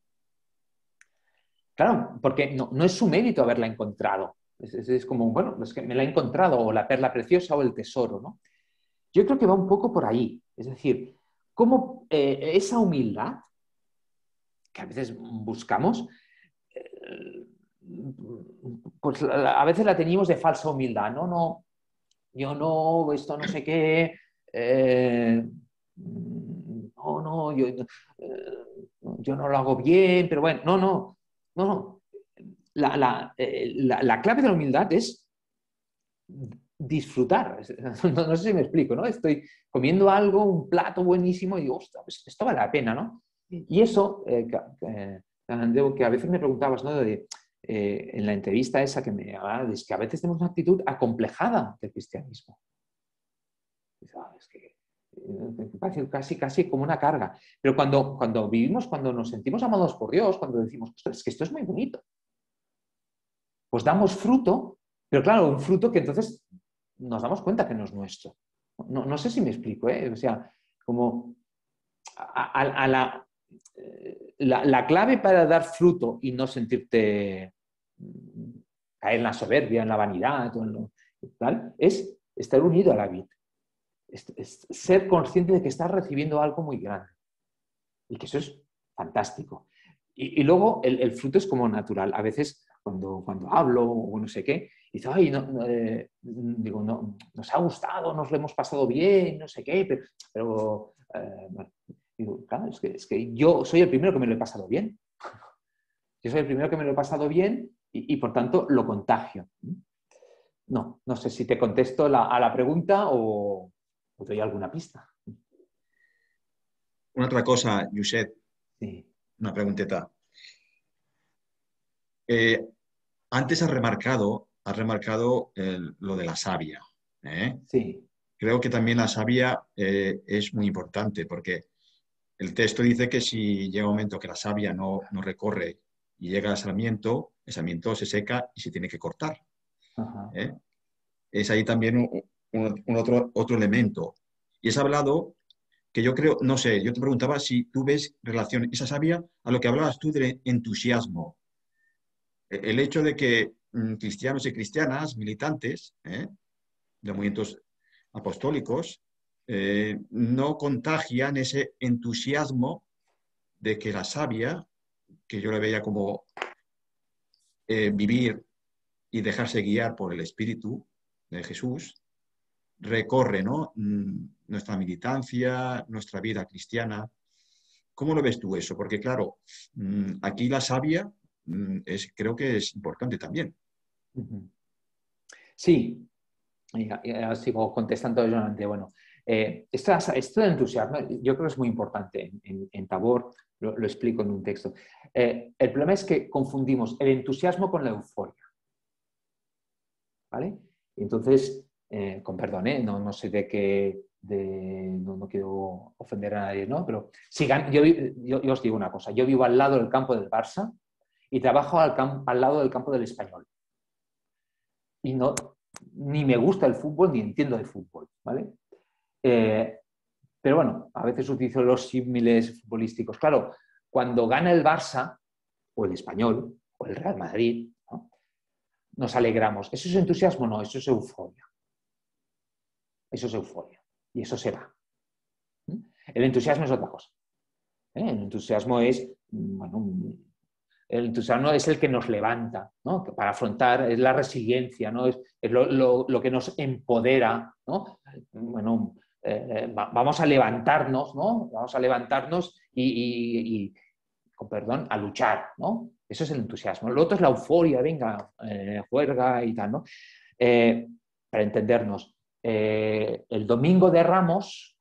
Claro, porque no es su mérito haberla encontrado. Es como, bueno, es que me la he encontrado, o la perla preciosa o el tesoro, ¿no? Yo creo que va un poco por ahí. Es decir, cómo esa humildad que a veces buscamos, pues a veces la teníamos de falsa humildad, ¿no? Yo no, esto no sé qué, yo no lo hago bien, pero bueno, no. La clave de la humildad es disfrutar. No sé si me explico, ¿no? Estoy comiendo algo, un plato buenísimo y digo, ostras, pues esto vale la pena, ¿no? Y eso, Andreu, que a veces me preguntabas, ¿no? En la entrevista esa que me hablaba, es que a veces tenemos una actitud acomplejada del cristianismo. Es que parece casi como una carga. Pero cuando vivimos, cuando nos sentimos amados por Dios, cuando decimos, ostras, es que esto es muy bonito, pues damos fruto, pero claro, un fruto que entonces nos damos cuenta que no es nuestro. No sé si me explico, ¿eh? O sea, como la clave para dar fruto y no sentirte caer en la soberbia, en la vanidad, tal, es estar unido a la vid. Es ser consciente de que estás recibiendo algo muy grande y que eso es fantástico. Y luego el fruto es como natural. A veces cuando hablo o no sé qué, dice, ay, digo, no, nos ha gustado, nos lo hemos pasado bien, no sé qué, pero bueno, digo, claro, es que yo soy el primero que me lo he pasado bien. Yo soy el primero que me lo he pasado bien y por tanto lo contagio. No sé si te contesto a la pregunta o doy alguna pista. Una otra cosa, Josep, sí. Una pregunteta. Antes has remarcado lo de la savia. Sí. Creo que también la savia es muy importante porque el texto dice que si llega un momento que la savia no recorre y llega al sarmiento, el sarmiento se seca y se tiene que cortar. Es ahí también un otro elemento. Y has hablado que yo creo, no sé, yo te preguntaba si tú ves relación esa savia a lo que hablabas tú del entusiasmo. El hecho de que cristianos y cristianas, militantes de movimientos apostólicos, no contagian ese entusiasmo de que la savia que yo le veía como vivir y dejarse guiar por el Espíritu de Jesús, recorre, ¿no? Nuestra militancia, nuestra vida cristiana. ¿Cómo lo ves tú eso? Porque claro, aquí la savia creo que es importante también. Sí, ya sigo contestando yo. Bueno, esto del entusiasmo yo creo que es muy importante. En Tabor lo explico en un texto. El problema es que confundimos el entusiasmo con la euforia. ¿Vale? Entonces, con perdón, no sé de qué, no quiero ofender a nadie, ¿no? Pero si yo os digo una cosa, yo vivo al lado del campo del Barça y trabajo al lado del campo del Español. Y ni me gusta el fútbol ni entiendo de fútbol, ¿vale? Pero bueno, a veces utilizo los símiles futbolísticos. Claro, cuando gana el Barça, o el Español, o el Real Madrid, ¿no? Nos alegramos. ¿Eso es entusiasmo? No, eso es euforia. Eso es euforia. Y eso se va. El entusiasmo es otra cosa. El entusiasmo es, bueno, el entusiasmo es el que nos levanta, ¿no? Para afrontar, es la resiliencia, ¿no? Es lo que nos empodera, ¿no? Bueno, vamos a levantarnos, ¿no? Vamos a levantarnos y con perdón, a luchar, ¿no? Eso es el entusiasmo. Lo otro es la euforia, venga, juerga y tal, ¿no? Para entendernos, el Domingo de Ramos,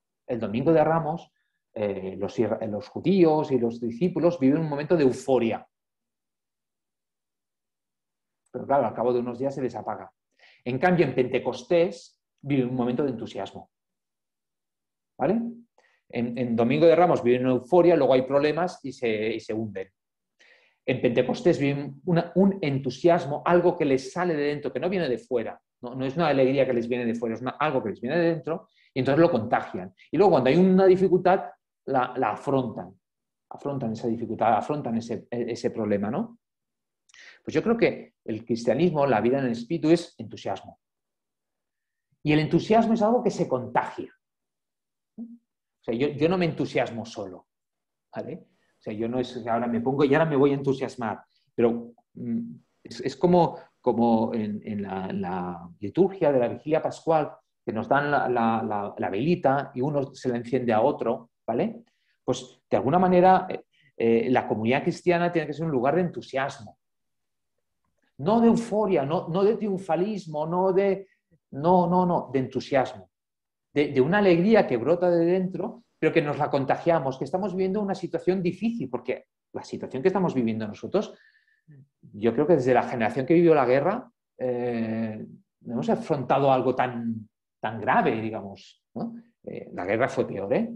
los judíos y los discípulos viven un momento de euforia. Pero claro, al cabo de unos días se les apaga. En cambio, en Pentecostés viven un momento de entusiasmo. ¿Vale? En Domingo de Ramos viven una euforia, luego hay problemas y se hunden. En Pentecostés viven un entusiasmo, algo que les sale de dentro, que no viene de fuera. No es una alegría que les viene de fuera, es algo que les viene de dentro y entonces lo contagian. Y luego cuando hay una dificultad, la afrontan esa dificultad, afrontan ese problema, ¿no? Pues yo creo que el cristianismo, la vida en el espíritu, es entusiasmo. Y el entusiasmo es algo que se contagia. O sea, yo no me entusiasmo solo, ¿vale? O sea, yo no es que ahora me pongo y ahora me voy a entusiasmar, pero es como en la liturgia de la vigilia pascual, que nos dan la velita y uno se la enciende a otro, ¿vale? Pues de alguna manera la comunidad cristiana tiene que ser un lugar de entusiasmo. No de euforia, no de triunfalismo, no, de entusiasmo. De una alegría que brota de dentro, pero que nos la contagiamos, que estamos viviendo una situación difícil, porque la situación que estamos viviendo nosotros, yo creo que desde la generación que vivió la guerra, no hemos afrontado algo tan grave, digamos, ¿no? La guerra fue peor, ¿eh?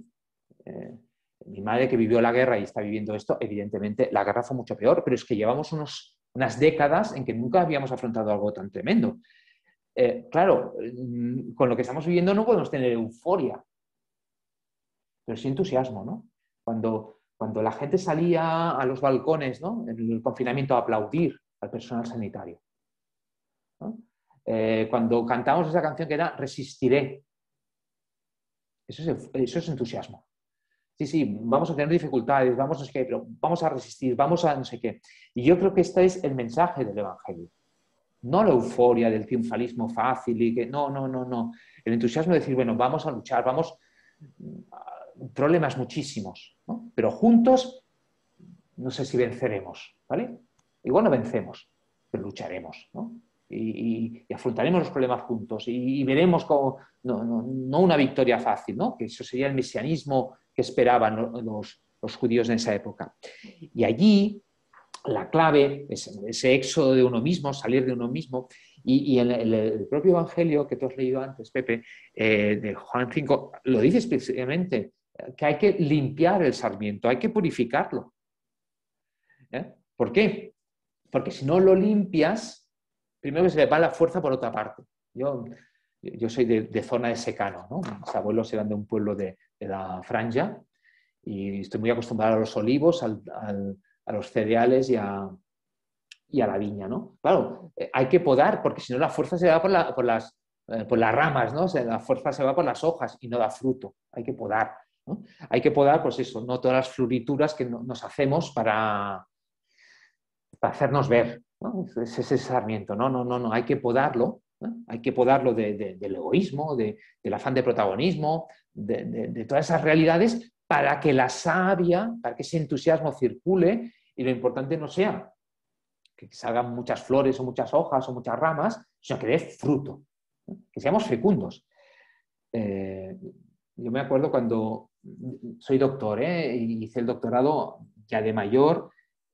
Mi madre que vivió la guerra y está viviendo esto, evidentemente la guerra fue mucho peor, pero es que llevamos unas décadas en que nunca habíamos afrontado algo tan tremendo. Claro, con lo que estamos viviendo no podemos tener euforia, pero sí entusiasmo, ¿no? Cuando la gente salía a los balcones, ¿no? En el confinamiento a aplaudir al personal sanitario, ¿no? Cuando cantamos esa canción que era Resistiré, eso es entusiasmo. Sí, vamos a tener dificultades, vamos no sé qué, pero vamos a resistir, vamos a no sé qué. Y yo creo que este es el mensaje del Evangelio. No la euforia del triunfalismo fácil y que no. El entusiasmo de decir, bueno, vamos a luchar, problemas muchísimos, ¿no? Pero juntos no sé si venceremos, ¿vale? Igual no vencemos, pero lucharemos, ¿no? Y afrontaremos los problemas juntos y veremos cómo, no una victoria fácil, ¿no? Que eso sería el mesianismo que esperaban los judíos en esa época. Y allí la clave es ese éxodo de uno mismo, salir de uno mismo. Y en el propio Evangelio que tú has leído antes, Pepe, de Juan 5, lo dice específicamente, que hay que limpiar el sarmiento, hay que purificarlo. ¿Por qué? Porque si no lo limpias, primero que se le va la fuerza por otra parte. Yo soy de zona de secano, ¿no? Mis abuelos eran de un pueblo de la Franja y estoy muy acostumbrado a los olivos, a los cereales y a la viña, ¿no? Claro, hay que podar porque si no la fuerza se va por las ramas, ¿no? O sea, la fuerza se va por las hojas y no da fruto. Hay que podar. ¿no? Hay que podar, pues eso, no todas las florituras que nos hacemos para hacernos ver, ¿no? Es ese sarmiento, no, hay que podarlo, ¿no? Hay que podarlo del egoísmo, del afán de protagonismo, de todas esas realidades para que la savia, para que ese entusiasmo circule y lo importante no sea que salgan muchas flores o muchas hojas o muchas ramas, sino que dé fruto, ¿no? Que seamos fecundos. Yo me acuerdo cuando soy doctor, y hice el doctorado ya de mayor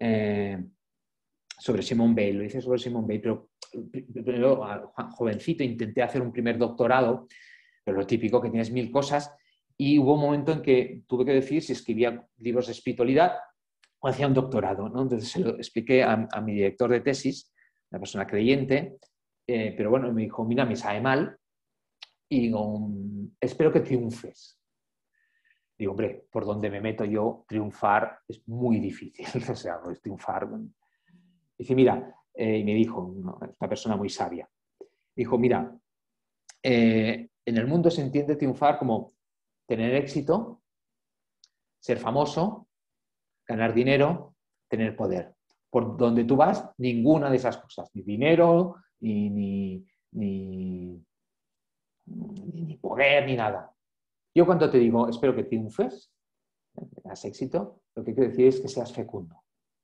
sobre Simone Weil, lo hice sobre Simone Weil, pero primero, jovencito, intenté hacer un primer doctorado, pero lo típico que tienes 1000 cosas, y hubo un momento en que tuve que decidir si escribía libros de espiritualidad o hacía un doctorado, ¿no? Entonces se lo expliqué a mi director de tesis, una persona creyente, pero bueno, me dijo, mira, me sabe mal, y digo, espero que triunfes. Digo, hombre, por donde me meto yo, triunfar es muy difícil. O sea, pues, triunfar. Dice, mira, y me dijo, una persona muy sabia, dijo, mira, en el mundo se entiende triunfar como tener éxito, ser famoso, ganar dinero, tener poder. Por donde tú vas, ninguna de esas cosas, ni dinero, ni poder, ni nada. Yo cuando te digo, espero que triunfes, que tengas éxito, lo que quiero decir es que seas fecundo.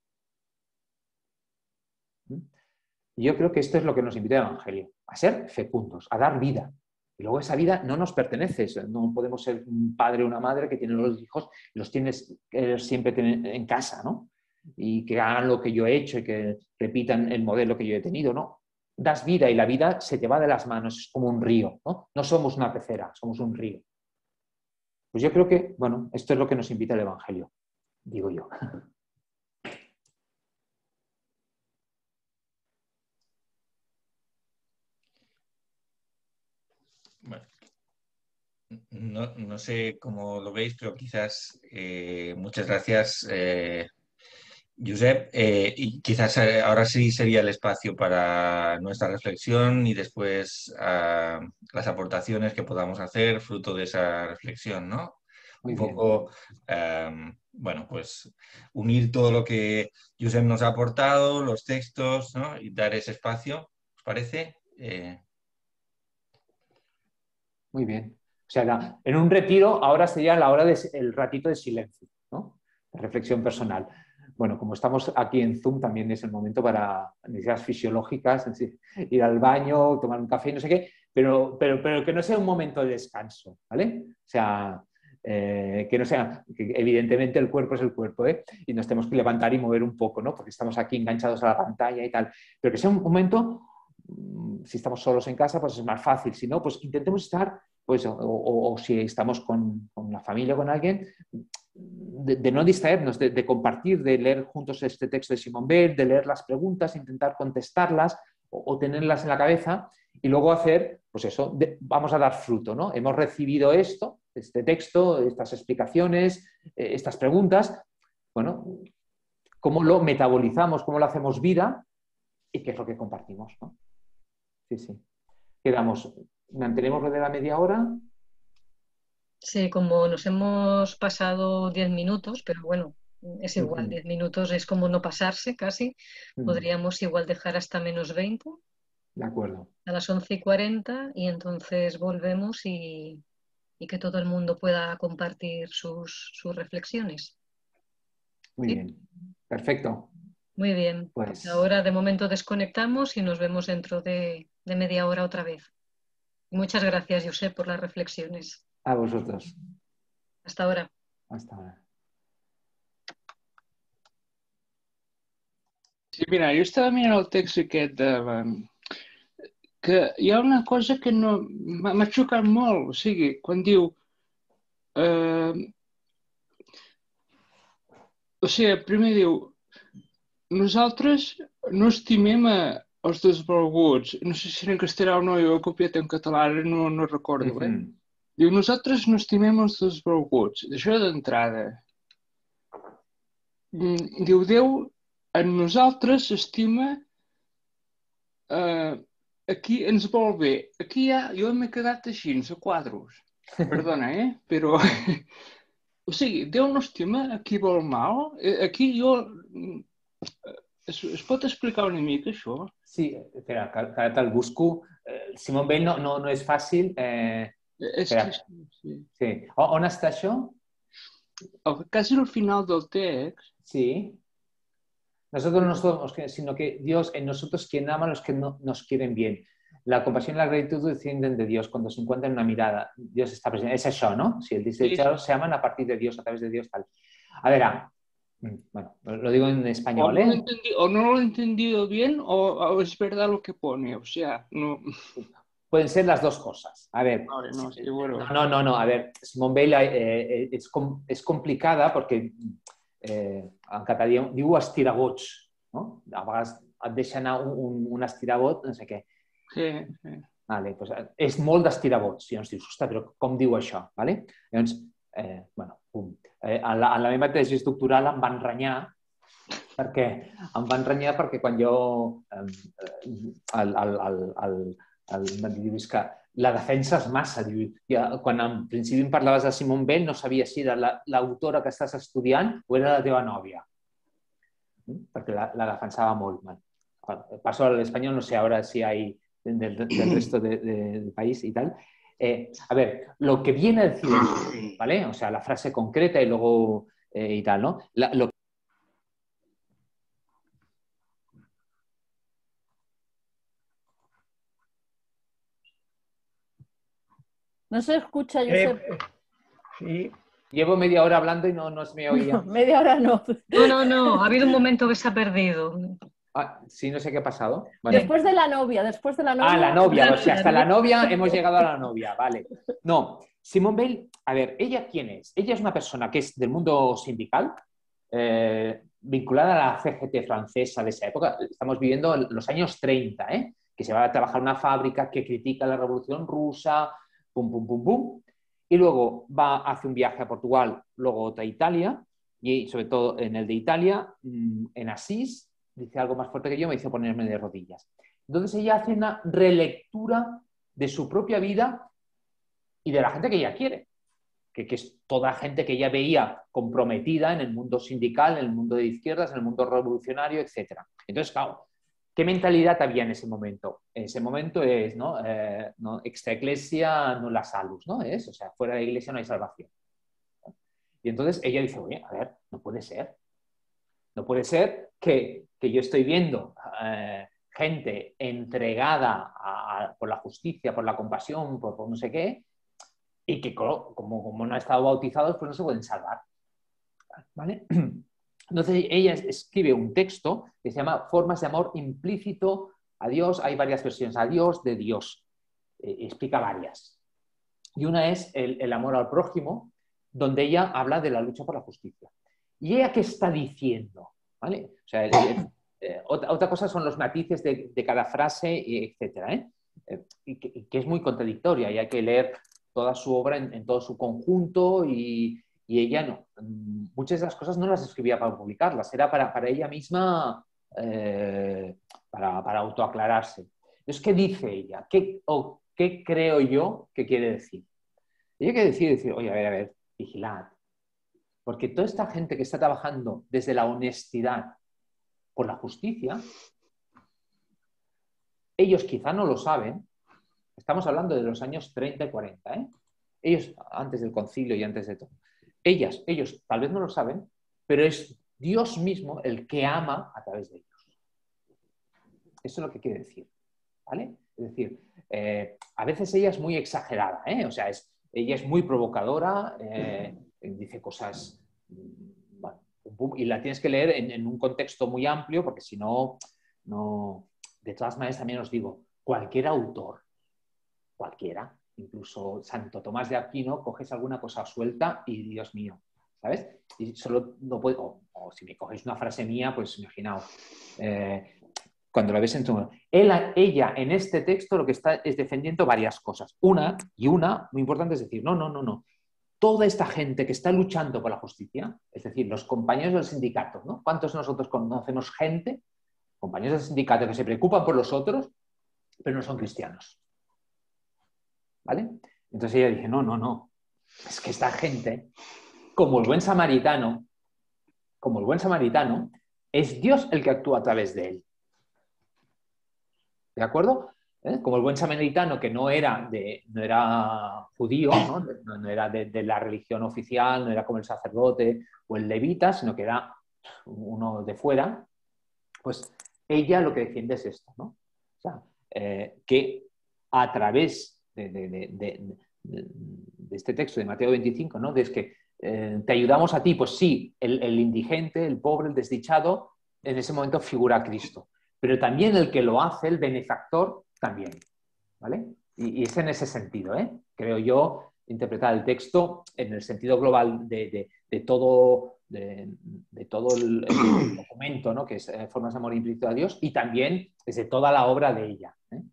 Y yo creo que esto es lo que nos invita el Evangelio, a ser fecundos, a dar vida. Y luego esa vida no nos pertenece, no podemos ser un padre o una madre que tiene los hijos y los tienes siempre en casa, ¿no? Y que hagan lo que yo he hecho y que repitan el modelo que yo he tenido, ¿no? Das vida y la vida se te va de las manos, es como un río, ¿no? No somos una pecera, somos un río. Pues yo creo que, bueno, esto es lo que nos invita el Evangelio, digo yo. Bueno, no sé cómo lo veis, pero quizás muchas gracias, Josep. Y quizás ahora sí sería el espacio para nuestra reflexión y después las aportaciones que podamos hacer fruto de esa reflexión, ¿no? Muy Un bien. poco, bueno, pues unir todo lo que Josep nos ha aportado, los textos, ¿no? Y dar ese espacio, ¿os parece? Muy bien. O sea, en un retiro ahora sería la hora del ratito de silencio, ¿no? De reflexión personal. Bueno, como estamos aquí en Zoom, también es el momento para necesidades fisiológicas, es decir, ir al baño, tomar un café, no sé qué, pero que no sea un momento de descanso, ¿vale? O sea, que no sea, que evidentemente el cuerpo es el cuerpo, y nos tenemos que levantar y mover un poco, ¿no? Porque estamos aquí enganchados a la pantalla y tal, pero que sea un momento, si estamos solos en casa, pues es más fácil, si no, pues intentemos estar, pues, o si estamos con la familia o con alguien, de no distraernos, de compartir, de leer juntos este texto de Simone Weil, de leer las preguntas, intentar contestarlas o tenerlas en la cabeza y luego hacer, pues eso, vamos a dar fruto, ¿no? Hemos recibido esto, este texto, estas explicaciones, estas preguntas, bueno, cómo lo metabolizamos, cómo lo hacemos vida y qué es lo que compartimos, ¿no? Sí, sí. Quedamos, mantenemos lo de la media hora. Sí, como nos hemos pasado 10 minutos, pero bueno, es igual, 10 minutos es como no pasarse casi. Podríamos igual dejar hasta menos 20. De acuerdo. A las 11:40 y entonces volvemos y que todo el mundo pueda compartir sus reflexiones. Muy bien. Perfecto. Muy bien. Pues ahora de momento desconectamos y nos vemos dentro de media hora otra vez. Muchas gracias, Josep, por las reflexiones. A vosotros. Hasta ahora. Hasta ahora. Sí, mira, jo estava mirant el text aquest que hi ha una cosa que no m'ha xocat molt, o sigui, quan diu o sigui, primer diu nosaltres no estimem els desvalguts, no sé si era en castellà o no, jo he copiat en català, ara no recordo, Diu, nosaltres no estimem els desvalguts, això d'entrada. Diu, Déu en nosaltres estima, aquí ens vol bé. Aquí jo m'he quedat així, a quadros. Perdona, però O sigui, Déu no estima a qui vol mal? Aquí jo... Es pot explicar una mica, això? Sí, espera, que ara te'l busco. Simon Weil no és fàcil. És espera. que sí. Sí. On està això? Quasi al final del text. Sí. Nosotros no somos, sino que Dios en nosotros quien ama a los que no nos quieren bien. La compasión y la gratitud descienden de Dios cuando se encuentran en una mirada. Dios está presente. Es eso, ¿no? Si el desechado se aman a partir de Dios, a través de Dios, tal. A ver, bueno, lo digo en español, ¿eh? O no lo he entendido bien o es verdad lo que pone. O sea, no... Pueden ser las dos cosas. A ver. Vale, no, sí, bueno. No. A ver, Simone Weil és complicada perquè en català diu estiragots, no? A vegades et deixa anar un estiragot, no sé què. Sí. Vale, doncs és molt d'estiragots. I llavors dius, ostres, però com diu això? Vale? Llavors, bueno, pum. En la meva tesi doctoral em van renyar perquè quan jo dius que la defensa és massa. Quan en principi em parlaves de Simone Weil no sabia si era l'autora que estàs estudiant o era la teva nòvia, perquè la defensava molt. Paso al español, no sé ahora si hay del resto del país y tal. A ver, lo que viene a decir, ¿vale? O sea, la frase concreta y luego y tal, ¿no? No se escucha, Josep. Sí. Llevo media hora hablando y no se me oía. Media hora no. No. Ha habido un momento que se ha perdido. Sí, no sé qué ha pasado. Vale. Después de la novia. Ah, la novia. O sea, hasta la novia hemos llegado a la novia. Vale. No, Simone Weil, a ver, ¿ella quién es? Ella es una persona que es del mundo sindical, vinculada a la CGT francesa de esa época. Estamos viviendo los años 30, que se va a trabajar en una fábrica que critica la revolución rusa, pum, pum, pum, pum. Y luego hace un viaje a Portugal, luego otra a Italia, y sobre todo en el de Italia, en Asís, dice algo más fuerte que yo, me hizo ponerme de rodillas. Entonces ella hace una relectura de su propia vida y de la gente que ella quiere, que es toda gente que ella veía comprometida en el mundo sindical, en el mundo de izquierdas, en el mundo revolucionario, etc. Entonces, claro, ¿qué mentalidad había en ese momento? En ese momento es, ¿no? Extra Ecclesia nulla salus, ¿no? O sea, fuera de la iglesia no hay salvación. Y entonces ella dice, oye, a ver, no puede ser. No puede ser que yo estoy viendo gente entregada por la justicia, por la compasión, por no sé qué, y que como no han estado bautizados, pues no se pueden salvar. ¿Vale? Entonces ella escribe un texto que se llama Formas de amor implícito a Dios. Hay varias versiones, a Dios, de Dios. Explica varias. Y una es el amor al prójimo, donde ella habla de la lucha por la justicia. ¿Y ella qué está diciendo? ¿Vale? O sea, otra cosa son los matices de cada frase, etc. Y que es muy contradictoria y hay que leer toda su obra en todo su conjunto y ella no. Muchas de las cosas no las escribía para publicarlas, era para ella misma, para autoaclararse. Entonces, ¿qué dice ella? ¿Qué creo yo que quiere decir? Ella quiere decir, oye, a ver, vigilad. Porque toda esta gente que está trabajando desde la honestidad por la justicia, ellos quizá no lo saben. Estamos hablando de los años 30 y 40, Ellos, antes del concilio y antes de todo. Ellos tal vez no lo saben, pero es Dios mismo el que ama a través de ellos. Eso es lo que quiere decir, ¿vale? Es decir, a veces ella es muy exagerada, O sea, ella es muy provocadora, dice cosas, bueno, y la tienes que leer en un contexto muy amplio, porque si no, de todas maneras también os digo, cualquier autor, cualquiera, incluso Santo Tomás de Aquino, coges alguna cosa suelta y Dios mío, ¿sabes? Y solo no puedo, o si me coges una frase mía, pues imaginaos, cuando la ves en tu... Ella en este texto lo que está es defendiendo varias cosas. Una muy importante es decir, no. Toda esta gente que está luchando por la justicia, es decir, los compañeros del sindicato, ¿no? ¿Cuántos de nosotros conocemos gente, compañeros del sindicato, que se preocupan por los otros, pero no son cristianos? ¿Vale? Entonces ella dice, no. Es que esta gente como el buen samaritano, es Dios el que actúa a través de él. ¿De acuerdo? Como el buen samaritano, que no era judío, no era de la religión oficial, no era como el sacerdote o el levita, sino que era uno de fuera, pues ella lo que defiende es esto, ¿no? O sea, que a través de este texto de Mateo 25, ¿no? Es que te ayudamos a ti, pues sí, el indigente, el pobre, el desdichado, en ese momento figura a Cristo. Pero también el que lo hace, el benefactor, también. ¿Vale? Y es en ese sentido, creo yo, interpretar el texto en el sentido global de todo el documento, ¿no? Que es Formas de Amor Implícito a Dios, y también desde toda la obra de ella.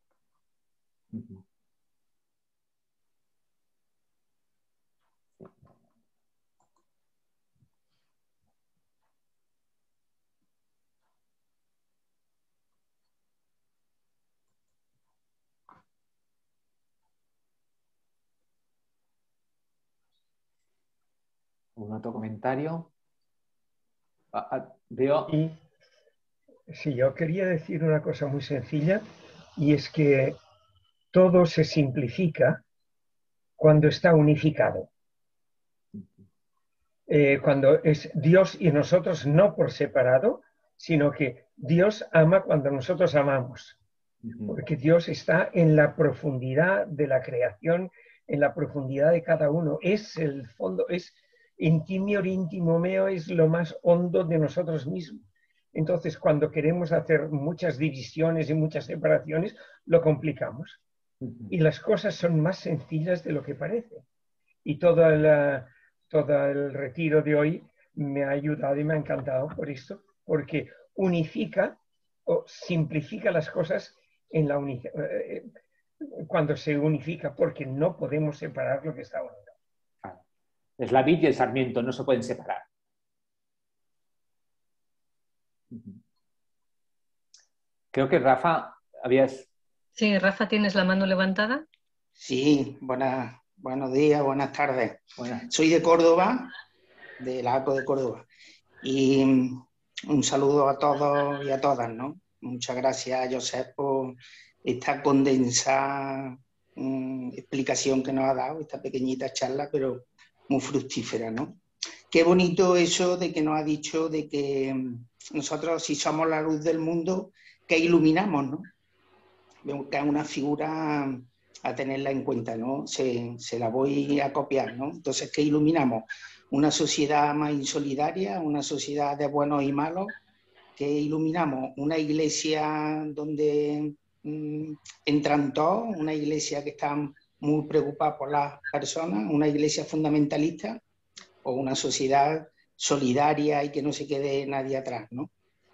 ¿Un otro comentario? Veo... Sí, yo quería decir una cosa muy sencilla, y es que todo se simplifica cuando está unificado. Cuando es Dios y nosotros, no por separado, sino que Dios ama cuando nosotros amamos. Porque Dios está en la profundidad de la creación, en la profundidad de cada uno. Es el fondo, es intimior íntimo meo, es lo más hondo de nosotros mismos. Entonces, cuando queremos hacer muchas divisiones y muchas separaciones, lo complicamos. Y las cosas son más sencillas de lo que parece. Y todo el retiro de hoy me ha ayudado y me ha encantado por esto, porque unifica o simplifica las cosas en la cuando se unifica, porque no podemos separar lo que está unido. Es la vid y el sarmiento, no se pueden separar. Creo que Rafa, habías... Sí, Rafa, ¿tienes la mano levantada? Sí, buenos días, buenas tardes. Soy de Córdoba, de la ACO de Córdoba. Y un saludo a todos y a todas, ¿no? Muchas gracias, Josep, por esta condensada explicación que nos ha dado, esta pequeñita charla, pero muy fructífera, ¿no? Qué bonito eso de que nos ha dicho de que nosotros, si somos la luz del mundo, que iluminamos, ¿no? Que es una figura a tenerla en cuenta, ¿no? Se la voy a copiar, ¿no? Entonces, ¿qué iluminamos? Una sociedad más insolidaria, una sociedad de buenos y malos. ¿Qué iluminamos? Una iglesia donde entran todos, una iglesia que está muy preocupada por las personas, una iglesia fundamentalista, o una sociedad solidaria y que no se quede nadie atrás, ¿no?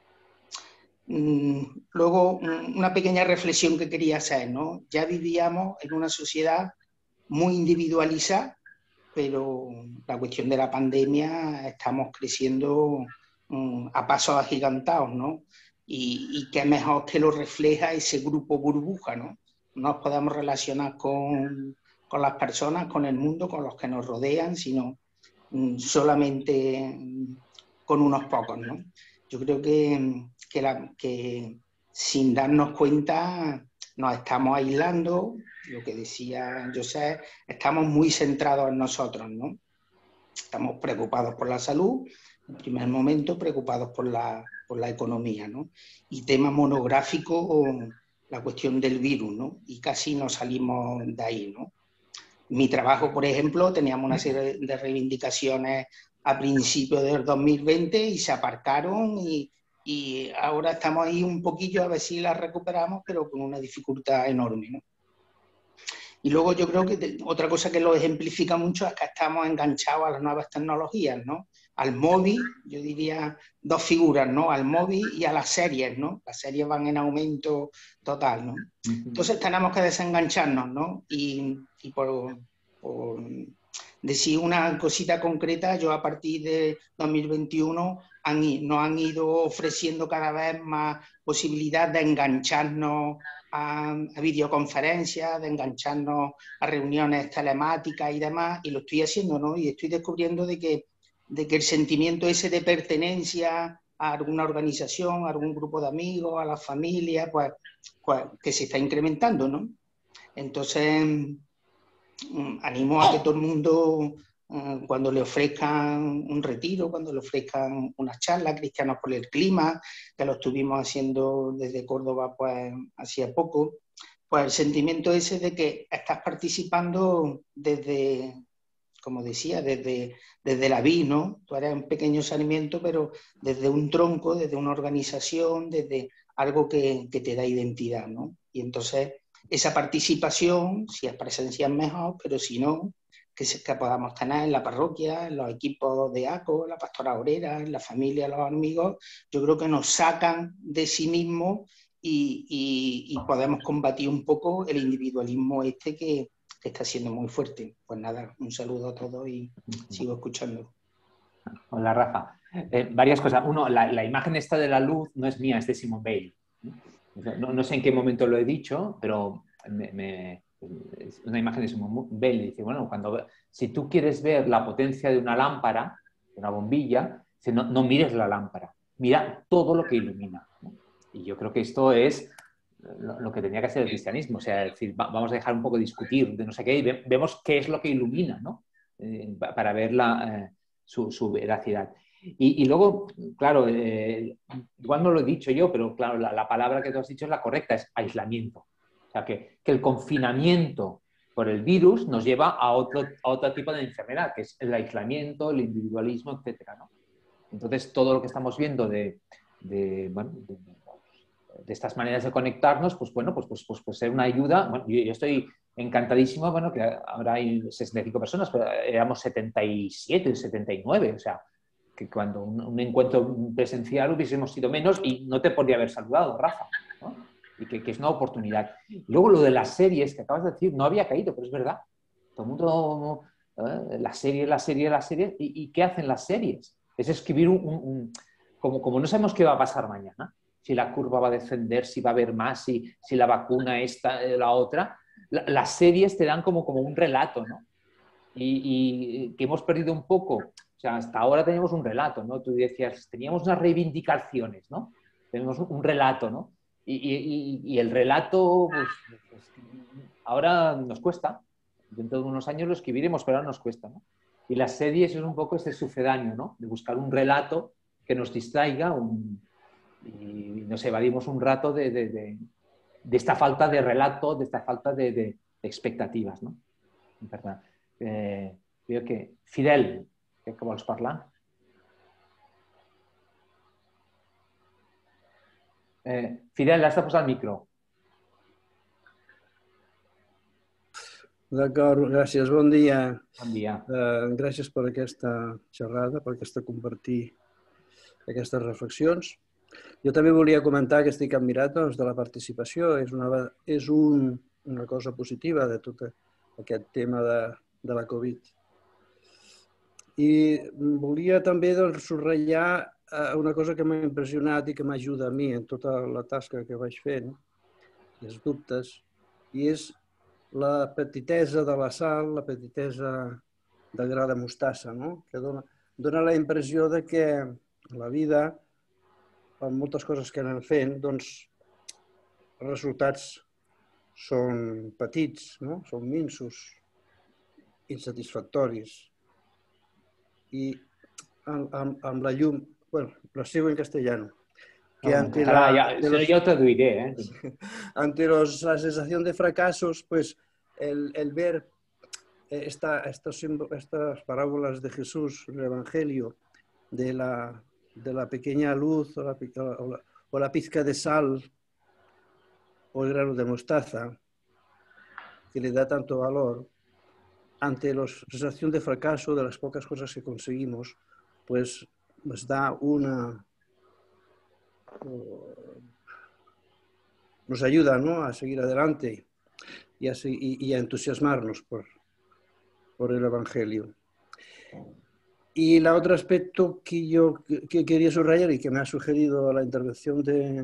Luego, una pequeña reflexión que quería hacer, ¿no? Ya vivíamos en una sociedad muy individualizada, pero la cuestión de la pandemia estamos creciendo a pasos agigantados, ¿no? Y qué mejor que lo refleja ese grupo burbuja, ¿no? No nos podemos relacionar con las personas, con el mundo, con los que nos rodean, sino solamente con unos pocos, ¿no? Yo creo que sin darnos cuenta nos estamos aislando, lo que decía José, estamos muy centrados en nosotros, ¿no? Estamos preocupados por la salud, en primer momento preocupados por la economía, ¿no? Y tema monográfico, la cuestión del virus, ¿no? Y casi no salimos de ahí, ¿no? Mi trabajo, por ejemplo, teníamos una serie de reivindicaciones a principios del 2020 y se aparcaron y ahora estamos ahí un poquillo a ver si las recuperamos, pero con una dificultad enorme, ¿no? Y luego yo creo que otra cosa que lo ejemplifica mucho es que estamos enganchados a las nuevas tecnologías, ¿no? Al móvil, yo diría dos figuras, ¿no? Al móvil y a las series, ¿no? Las series van en aumento total, ¿no? Entonces tenemos que desengancharnos, ¿no? Y por decir una cosita concreta, yo a partir de 2021 nos han ido ofreciendo cada vez más posibilidad de engancharnos a videoconferencias, de engancharnos a reuniones telemáticas y demás, y lo estoy haciendo, ¿no? Y estoy descubriendo de que que el sentimiento ese de pertenencia a alguna organización, a algún grupo de amigos, a la familia, pues que se está incrementando, ¿no? Entonces, animo a que todo el mundo, cuando le ofrezcan un retiro, cuando le ofrezcan una charla, Cristianos por el Clima, que lo estuvimos haciendo desde Córdoba pues hacía poco, pues el sentimiento ese de que estás participando desde, como decía, desde la vid, ¿no? Tú eres un pequeño sarmiento, pero desde un tronco, desde una organización, desde algo que te da identidad, ¿no? Y entonces esa participación, si es presencial mejor, pero si no, que podamos tener en la parroquia, en los equipos de ACO, la pastora obrera, en la familia, los amigos, yo creo que nos sacan de sí mismos y podemos combatir un poco el individualismo que está siendo muy fuerte. Pues nada, un saludo a todos y sigo escuchando. Hola, Rafa. Varias cosas. Uno, la imagen esta de la luz no es mía, es de Simone Weil. No sé en qué momento lo he dicho, pero es una imagen de Simone Weil. Dice, bueno, si tú quieres ver la potencia de una lámpara, de una bombilla, dice, no mires la lámpara, mira todo lo que ilumina, ¿no? Y yo creo que esto es lo que tenía que hacer el cristianismo. O sea, es decir, vamos a dejar un poco de discutir de no sé qué y vemos qué es lo que ilumina, ¿no? Para ver su veracidad. Y luego, claro, igual no lo he dicho yo, pero claro, la palabra que tú has dicho es la correcta, es aislamiento. O sea, que el confinamiento por el virus nos lleva a otro tipo de enfermedad, que es el aislamiento, el individualismo, etcétera, ¿no? Entonces, todo lo que estamos viendo de estas maneras de conectarnos, pues bueno, pues ser una ayuda. Bueno, yo estoy encantadísimo, bueno, que ahora hay 65 personas, pero éramos 77, 79, o sea, que cuando un encuentro presencial hubiésemos sido menos y no te podría haber saludado, Rafa, ¿no? Y que es una oportunidad. Y luego lo de las series que acabas de decir, no había caído, pero es verdad. Todo el mundo, la serie, ¿y qué hacen las series? Es escribir como no sabemos qué va a pasar mañana, si la curva va a descender, si va a haber más, si la vacuna esta, la otra, las series te dan como un relato, ¿no? Y que hemos perdido un poco. O sea, hasta ahora teníamos un relato, ¿no? Tú decías, teníamos unas reivindicaciones, ¿no? Tenemos un relato, ¿no? Y el relato, pues, ahora nos cuesta. Dentro de unos años lo escribiremos, pero ahora nos cuesta, ¿no? Y las series es un poco este sucedáneo, ¿no? De buscar un relato que nos distraiga y nos evadimos un rato de esta falta de relato, de esta falta de expectativas, ¿no? ¿Verdad? Veo que... Fidel, que vols parlar? Fidel, has de posar el micro. D'acord, gràcies. Bon dia. Bon dia. Gràcies per aquesta xerrada, per compartir aquestes reflexions. Jo també volia comentar que estic admirat de la participació. És una cosa positiva de tot aquest tema de la Covid. I volia també subratllar una cosa que m'ha impressionat i que m'ajuda a mi en tota la tasca que vaig fent, els dubtes, i és la petitesa de la sal, la petitesa del gra de mostassa, no? Que dona la impressió de que la vida, amb moltes coses que anem fent, doncs els resultats són petits, no? Són minsos, insatisfactoris. I amb la llum, bueno, lo sigo en castellano. Que ante yo traduiré, ¿eh? Ante la sensación de fracasos, pues el ver estas parábolas de Jesús, el Evangelio, de la pequeña luz o la pizca de sal o el grano de mostaza, que le da tanto valor, ante la sensación de fracaso de las pocas cosas que conseguimos, pues nos da nos ayuda, ¿no?, a seguir adelante y a entusiasmarnos por el Evangelio. Y el otro aspecto que quería subrayar y que me ha sugerido la intervención de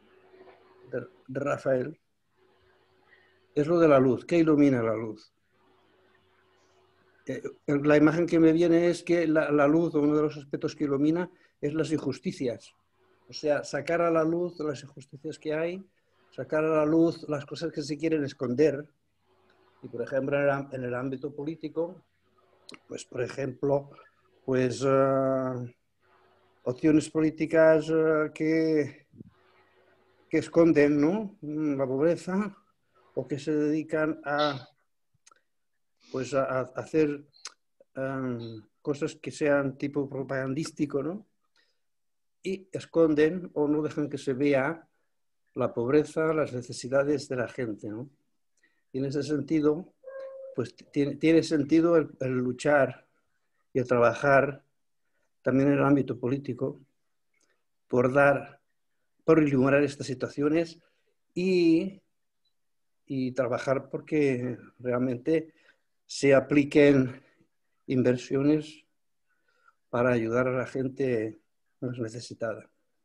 Rafael es lo de la luz. ¿Qué ilumina la luz? la imagen que me viene es que la luz, uno de los aspectos que ilumina, es las injusticias. O sea, sacar a la luz las injusticias que hay, sacar a la luz las cosas que se quieren esconder. Y, por ejemplo, en el ámbito político, pues, por ejemplo, pues, opciones políticas que esconden, ¿no?, la pobreza, o que se dedican pues, a hacer cosas que sean tipo propagandístico, ¿no? Y esconden o no dejan que se vea la pobreza, las necesidades de la gente, ¿no? Y en ese sentido, pues tiene sentido el luchar y el trabajar también en el ámbito político por iluminar estas situaciones y trabajar porque realmente se apliquen inversiones para ayudar a la gente más necesitada.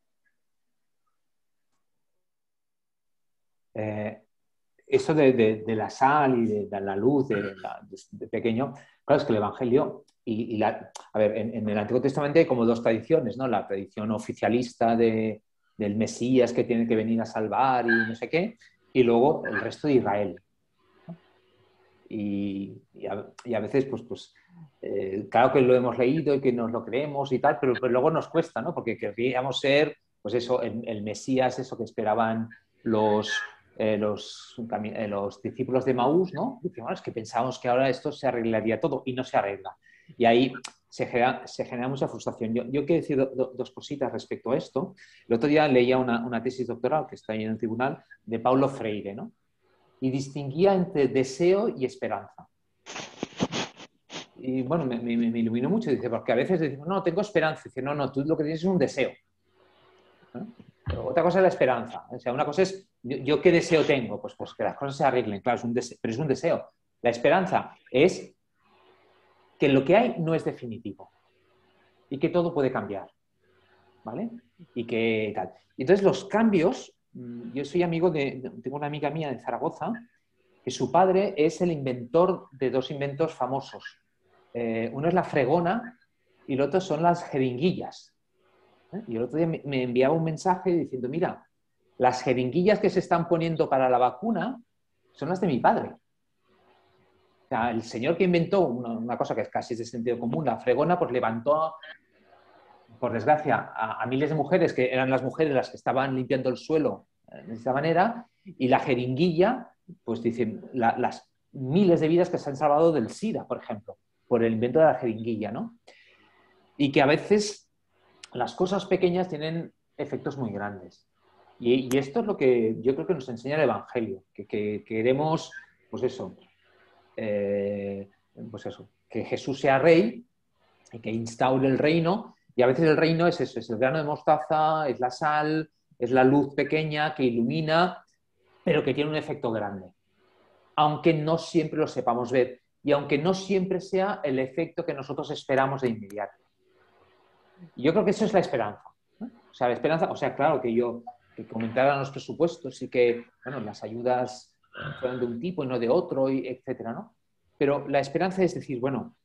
Eso de la sal y de la luz de pequeño, claro, es que el Evangelio a ver, en el Antiguo Testamento hay como dos tradiciones, ¿no? La tradición oficialista del Mesías que tiene que venir a salvar y no sé qué, y luego el resto de Israel, ¿no? Y a veces, pues claro que lo hemos leído y que nos lo creemos y tal, pero luego nos cuesta, ¿no? Porque querríamos ser, pues eso, el Mesías, eso que esperaban los discípulos de Maús, ¿no? Dicen, bueno, es que pensábamos que ahora esto se arreglaría todo y no se arregla. Y ahí se genera mucha frustración. Yo quiero decir dos cositas respecto a esto. El otro día leía una tesis doctoral que está ahí en el tribunal de Paulo Freire, ¿no? Y distinguía entre deseo y esperanza. Y bueno, me iluminó mucho. Dice, porque a veces decimos, no, tengo esperanza. Dice, no, tú lo que tienes es un deseo, ¿no? Pero otra cosa es la esperanza. O sea, una cosa es, ¿yo qué deseo tengo? Pues que las cosas se arreglen, claro, es un deseo, pero es un deseo. La esperanza es que lo que hay no es definitivo y que todo puede cambiar, ¿vale? Y que tal. Entonces los cambios, yo soy amigo tengo una amiga mía en Zaragoza, que su padre es el inventor de dos inventos famosos. Uno es la fregona y el otro son las jeringuillas. Y el otro día me enviaba un mensaje diciendo, mira, las jeringuillas que se están poniendo para la vacuna son las de mi padre. O sea, el señor que inventó una cosa que casi es de sentido común, la fregona, pues levantó, por desgracia, a miles de mujeres, que eran las mujeres las que estaban limpiando el suelo de esta manera, y la jeringuilla, pues dicen, las miles de vidas que se han salvado del SIDA, por ejemplo, por el invento de la jeringuilla, ¿no? Y que a veces las cosas pequeñas tienen efectos muy grandes. Y esto es lo que yo creo que nos enseña el Evangelio, que queremos, pues eso, que Jesús sea rey y que instaure el reino, y a veces el reino es eso, es el grano de mostaza, es la sal, es la luz pequeña que ilumina, pero que tiene un efecto grande, aunque no siempre lo sepamos ver y aunque no siempre sea el efecto que nosotros esperamos de inmediato. Y yo creo que eso es la esperanza, ¿no? O sea, la esperanza, o sea, claro que comentaran los presupuestos y que, bueno, las ayudas fueran de un tipo y no de otro, etcétera, ¿no? Pero la esperanza es decir, bueno,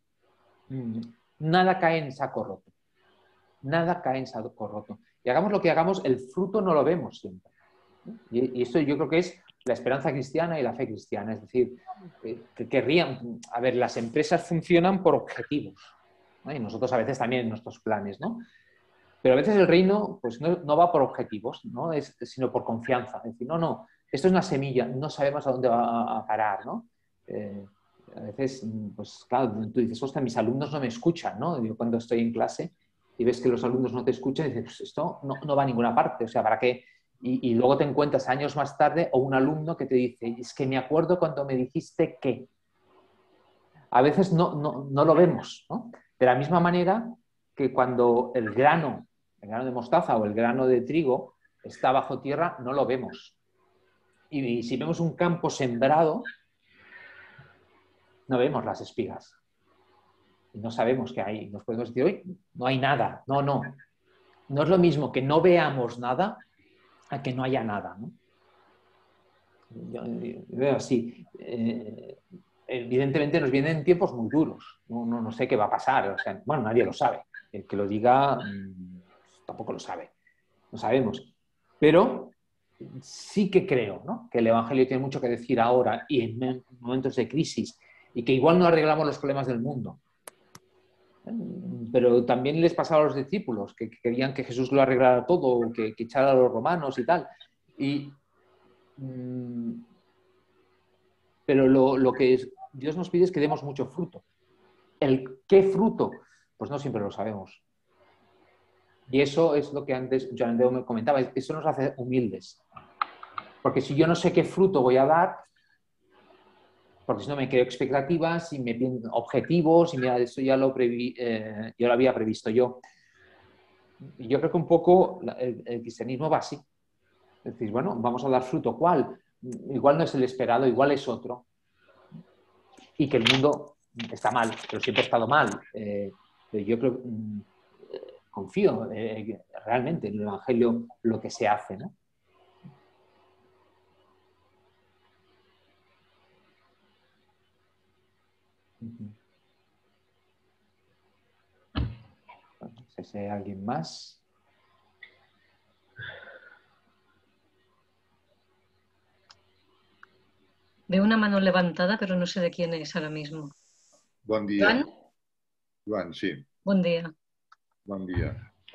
nada cae en saco roto. Nada cae en saco roto. Y hagamos lo que hagamos, el fruto no lo vemos siempre, ¿no? Y esto yo creo que es la esperanza cristiana y la fe cristiana. Es decir, que querrían, a ver, las empresas funcionan por objetivos, ¿no? Y nosotros a veces también en nuestros planes, ¿no? Pero a veces el reino pues no va por objetivos, ¿no? Sino por confianza. Es decir, no, esto es una semilla, no sabemos a dónde va a parar, ¿no? A veces, pues claro, tú dices, ostras, mis alumnos no me escuchan, ¿no? Yo cuando estoy en clase y ves que los alumnos no te escuchan, dices, pues esto no va a ninguna parte, o sea, ¿para qué? Y luego te encuentras años más tarde o un alumno que te dice, es que me acuerdo cuando me dijiste que. A veces no lo vemos, ¿no? De la misma manera que cuando el grano de mostaza o el grano de trigo está bajo tierra, no lo vemos. Y si vemos un campo sembrado, no vemos las espigas. Y no sabemos qué hay. Nos podemos decir, hoy no hay nada. No. No es lo mismo que no veamos nada a que no haya nada, ¿no? Yo veo así. evidentemente nos vienen tiempos muy duros. No sé qué va a pasar. O sea, bueno, nadie lo sabe. El que lo diga tampoco lo sabe. No sabemos. Pero sí que creo, ¿no?, que el Evangelio tiene mucho que decir ahora y en momentos de crisis, y que igual no arreglamos los problemas del mundo. Pero también les pasaba a los discípulos, que querían que Jesús lo arreglara todo, que echara a los romanos y tal. Pero lo que Dios nos pide es que demos mucho fruto. ¿El qué fruto? Pues no siempre lo sabemos. Y eso es lo que antes Joan Andreu me comentaba, eso nos hace humildes. Porque si yo no sé qué fruto voy a dar, porque si no me creo expectativas y me pido objetivos y mira, eso ya lo había previsto yo. Y yo creo que un poco el cristianismo va así. Es decir, bueno, vamos a dar fruto. ¿Cuál? Igual no es el esperado, igual es otro. Y que el mundo está mal, pero siempre ha estado mal. Yo creo, confío realmente en el Evangelio, lo que se hace, ¿no? No sé si hay alguien más. Veo una mano levantada, pero no sé de quién es ahora mismo. Buen día. ¿Juan? Juan, sí. Buen día. Buen día.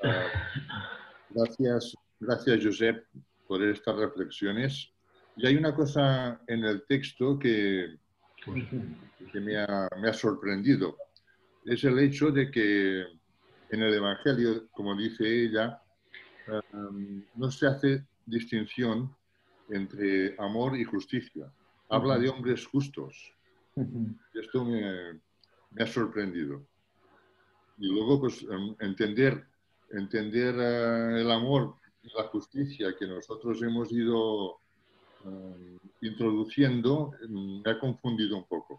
Gracias, Josep, por estas reflexiones. Y hay una cosa en el texto que me ha sorprendido. Es el hecho de que en el Evangelio, como dice ella, no se hace distinción entre amor y justicia. Habla de hombres justos. Esto me ha sorprendido. Y luego, pues, entender el amor y la justicia que nosotros hemos ido introduciendo, me ha confundido un poco.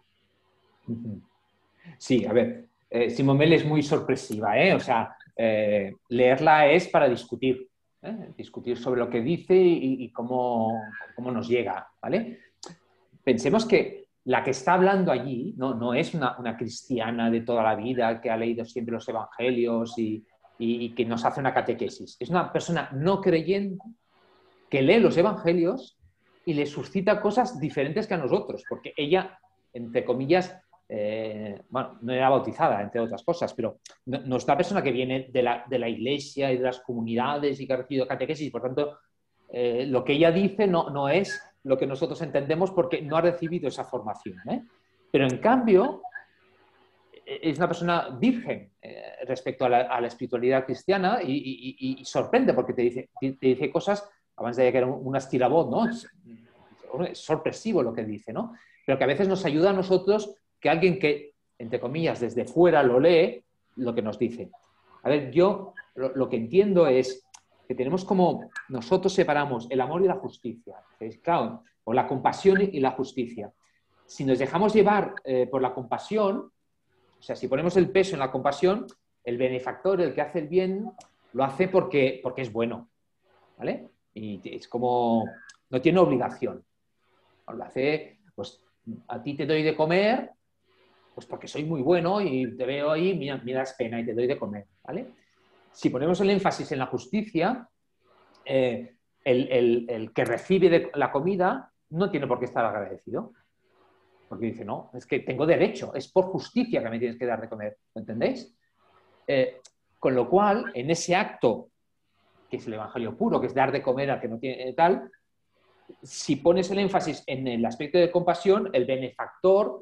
Sí, a ver, Simone Weil es muy sorpresiva, ¿eh? O sea, leerla es para discutir, discutir sobre lo que dice y cómo nos llega, ¿vale? Pensemos que la que está hablando allí no es una cristiana de toda la vida que ha leído siempre los evangelios y que nos hace una catequesis. Es una persona no creyente que lee los evangelios y le suscita cosas diferentes que a nosotros, porque ella, entre comillas, bueno, no era bautizada, entre otras cosas, pero no es una persona que viene de la iglesia y de las comunidades y que ha recibido catequesis, por tanto, lo que ella dice no es lo que nosotros entendemos porque no ha recibido esa formación, ¿eh? Pero en cambio es una persona virgen respecto a la espiritualidad cristiana y sorprende porque te dice cosas, abans deia que era un estirabot, ¿no? Es sorpresivo lo que dice, ¿no? Pero que a veces nos ayuda a nosotros que alguien que, entre comillas, desde fuera lo lee, lo que nos dice. A ver, yo lo que entiendo es que tenemos como, nosotros separamos el amor y la justicia, claro, o la compasión y la justicia. Si nos dejamos llevar por la compasión, o sea, si ponemos el peso en la compasión, el benefactor, el que hace el bien, lo hace porque es bueno, ¿vale? Y es como, no tiene obligación. Lo hace, pues, a ti te doy de comer, pues porque soy muy bueno y te veo ahí, me das pena y te doy de comer, ¿vale? Si ponemos el énfasis en la justicia, el que recibe la comida no tiene por qué estar agradecido. Porque dice, no, es que tengo derecho, es por justicia que me tienes que dar de comer, ¿lo entendéis? Con lo cual, en ese acto, que es el evangelio puro, que es dar de comer al que no tiene tal, si pones el énfasis en el aspecto de compasión, el benefactor,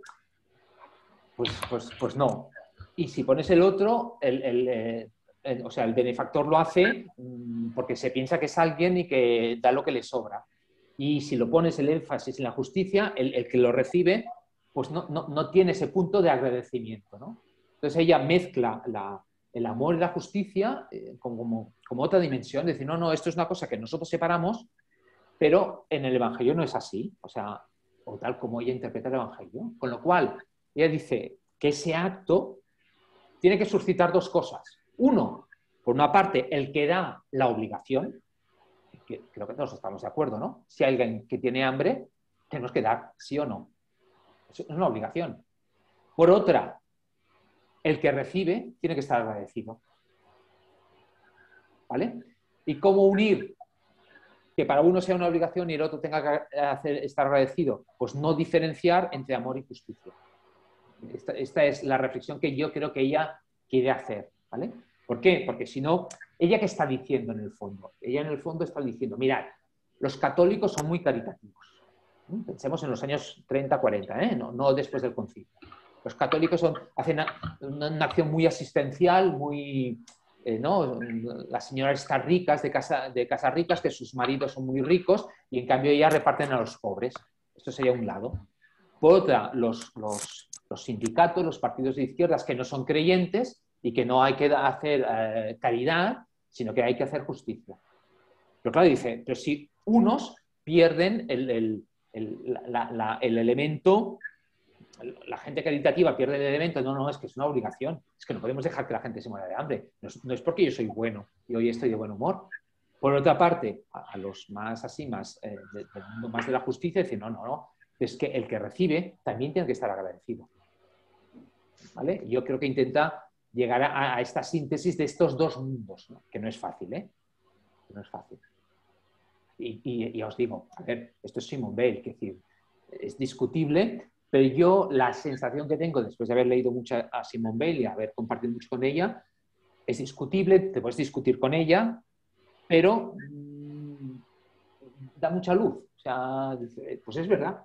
pues no. Y si pones el otro, o sea, el benefactor lo hace porque se piensa que es alguien y que da lo que le sobra. Y si lo pones el énfasis en la justicia, el que lo recibe, pues no tiene ese punto de agradecimiento, ¿no? Entonces ella mezcla el amor y la justicia como otra dimensión, decir, no, esto es una cosa que nosotros separamos, pero en el Evangelio no es así, o sea, o tal como ella interpreta el Evangelio. Con lo cual, ella dice que ese acto tiene que suscitar dos cosas. Uno, por una parte, el que da la obligación, que creo que todos estamos de acuerdo, ¿no? Si hay alguien que tiene hambre, tenemos que dar, sí o no. es una obligación. Por otra, el que recibe tiene que estar agradecido. ¿Vale? ¿Y cómo unir que para uno sea una obligación y el otro tenga que estar agradecido? Pues no diferenciar entre amor y justicia. Esta es la reflexión que yo creo que ella quiere hacer. ¿Vale? ¿Por qué? Porque si no, ¿ella qué está diciendo en el fondo? Ella en el fondo está diciendo, mirad, los católicos son muy caritativos. Pensemos en los años 30, 40, no después del concilio. Los católicos hacen una acción muy asistencial, muy... ¿no? Las señoras están ricas, de casas ricas, que sus maridos son muy ricos y en cambio ellas reparten a los pobres. Esto sería un lado. Por otra, los sindicatos, los partidos de izquierdas que no son creyentes y que no hay que hacer caridad, sino que hay que hacer justicia. Pero claro, dice, pero si unos pierden el elemento, la gente caritativa pierde el elemento, no, es que es una obligación, es que no podemos dejar que la gente se muera de hambre, no es porque yo soy bueno y hoy estoy de buen humor. Por otra parte, a los más así, del mundo más de la justicia, dicen, no, es que el que recibe también tiene que estar agradecido. ¿Vale? Yo creo que intenta llegar a esta síntesis de estos dos mundos, ¿no? Que no es fácil, no es fácil. Y os digo, a ver, esto es Simone Weil, es decir, es discutible, pero yo la sensación que tengo después de haber leído mucho a Simone Weil y haber compartido mucho con ella, es discutible, te puedes discutir con ella, pero da mucha luz. O sea, pues es verdad,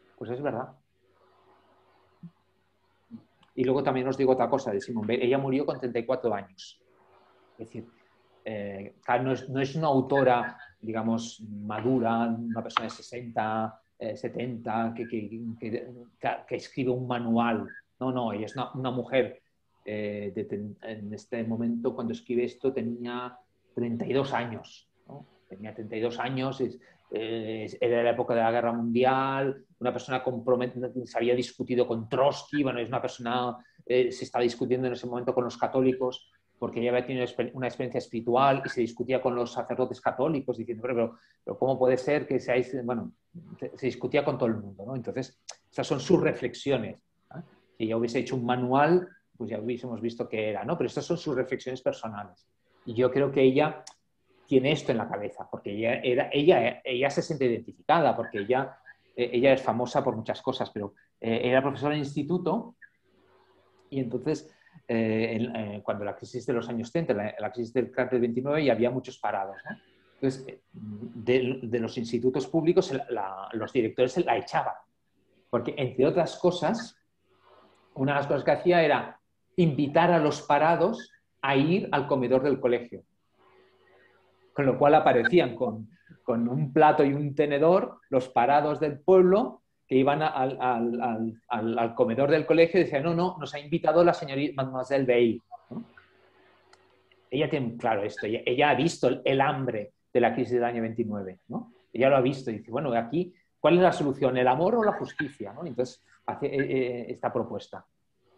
Y luego también os digo otra cosa de Simone Weil, ella murió con 34 años. Es decir, claro, no es una autora, digamos, madura, una persona de 60, 70, que escribe un manual. No, ella es una mujer, en este momento, cuando escribe esto, tenía 32 años. ¿No? Tenía 32 años, era la época de la Guerra Mundial, una persona comprometida, se había discutido con Trotsky, bueno, es una persona, se estaba discutiendo en ese momento con los católicos, porque ella había tenido una experiencia espiritual y se discutía con los sacerdotes católicos diciendo, pero ¿cómo puede ser que seáis...? Bueno, se discutía con todo el mundo, ¿no? Entonces, esas son sus reflexiones. ¿No? Si ella hubiese hecho un manual, pues ya hubiésemos visto qué era, ¿no? Pero estas son sus reflexiones personales. Y yo creo que ella tiene esto en la cabeza, porque ella se siente identificada, porque ella es famosa por muchas cosas, pero era profesora de instituto y entonces... cuando la crisis de los años 30, la crisis del crack del 29, y había muchos parados, ¿no? Entonces, de los institutos públicos, los directores la echaban. Porque, entre otras cosas, una de las cosas que hacía era invitar a los parados a ir al comedor del colegio. Con lo cual aparecían con un plato y un tenedor los parados del pueblo que iban al comedor del colegio y decían, no, nos ha invitado la señorita Mademoiselle Weil. ¿No? Ella tiene claro esto, ella ha visto el hambre de la crisis del año 29, ¿no? Ella lo ha visto y dice, bueno, aquí, ¿cuál es la solución? ¿El amor o la justicia? ¿No? Entonces, hace esta propuesta.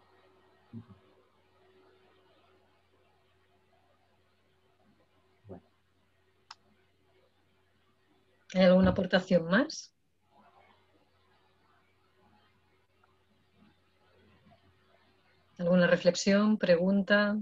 Bueno. ¿Hay alguna aportación más? ¿Alguna reflexión, pregunta?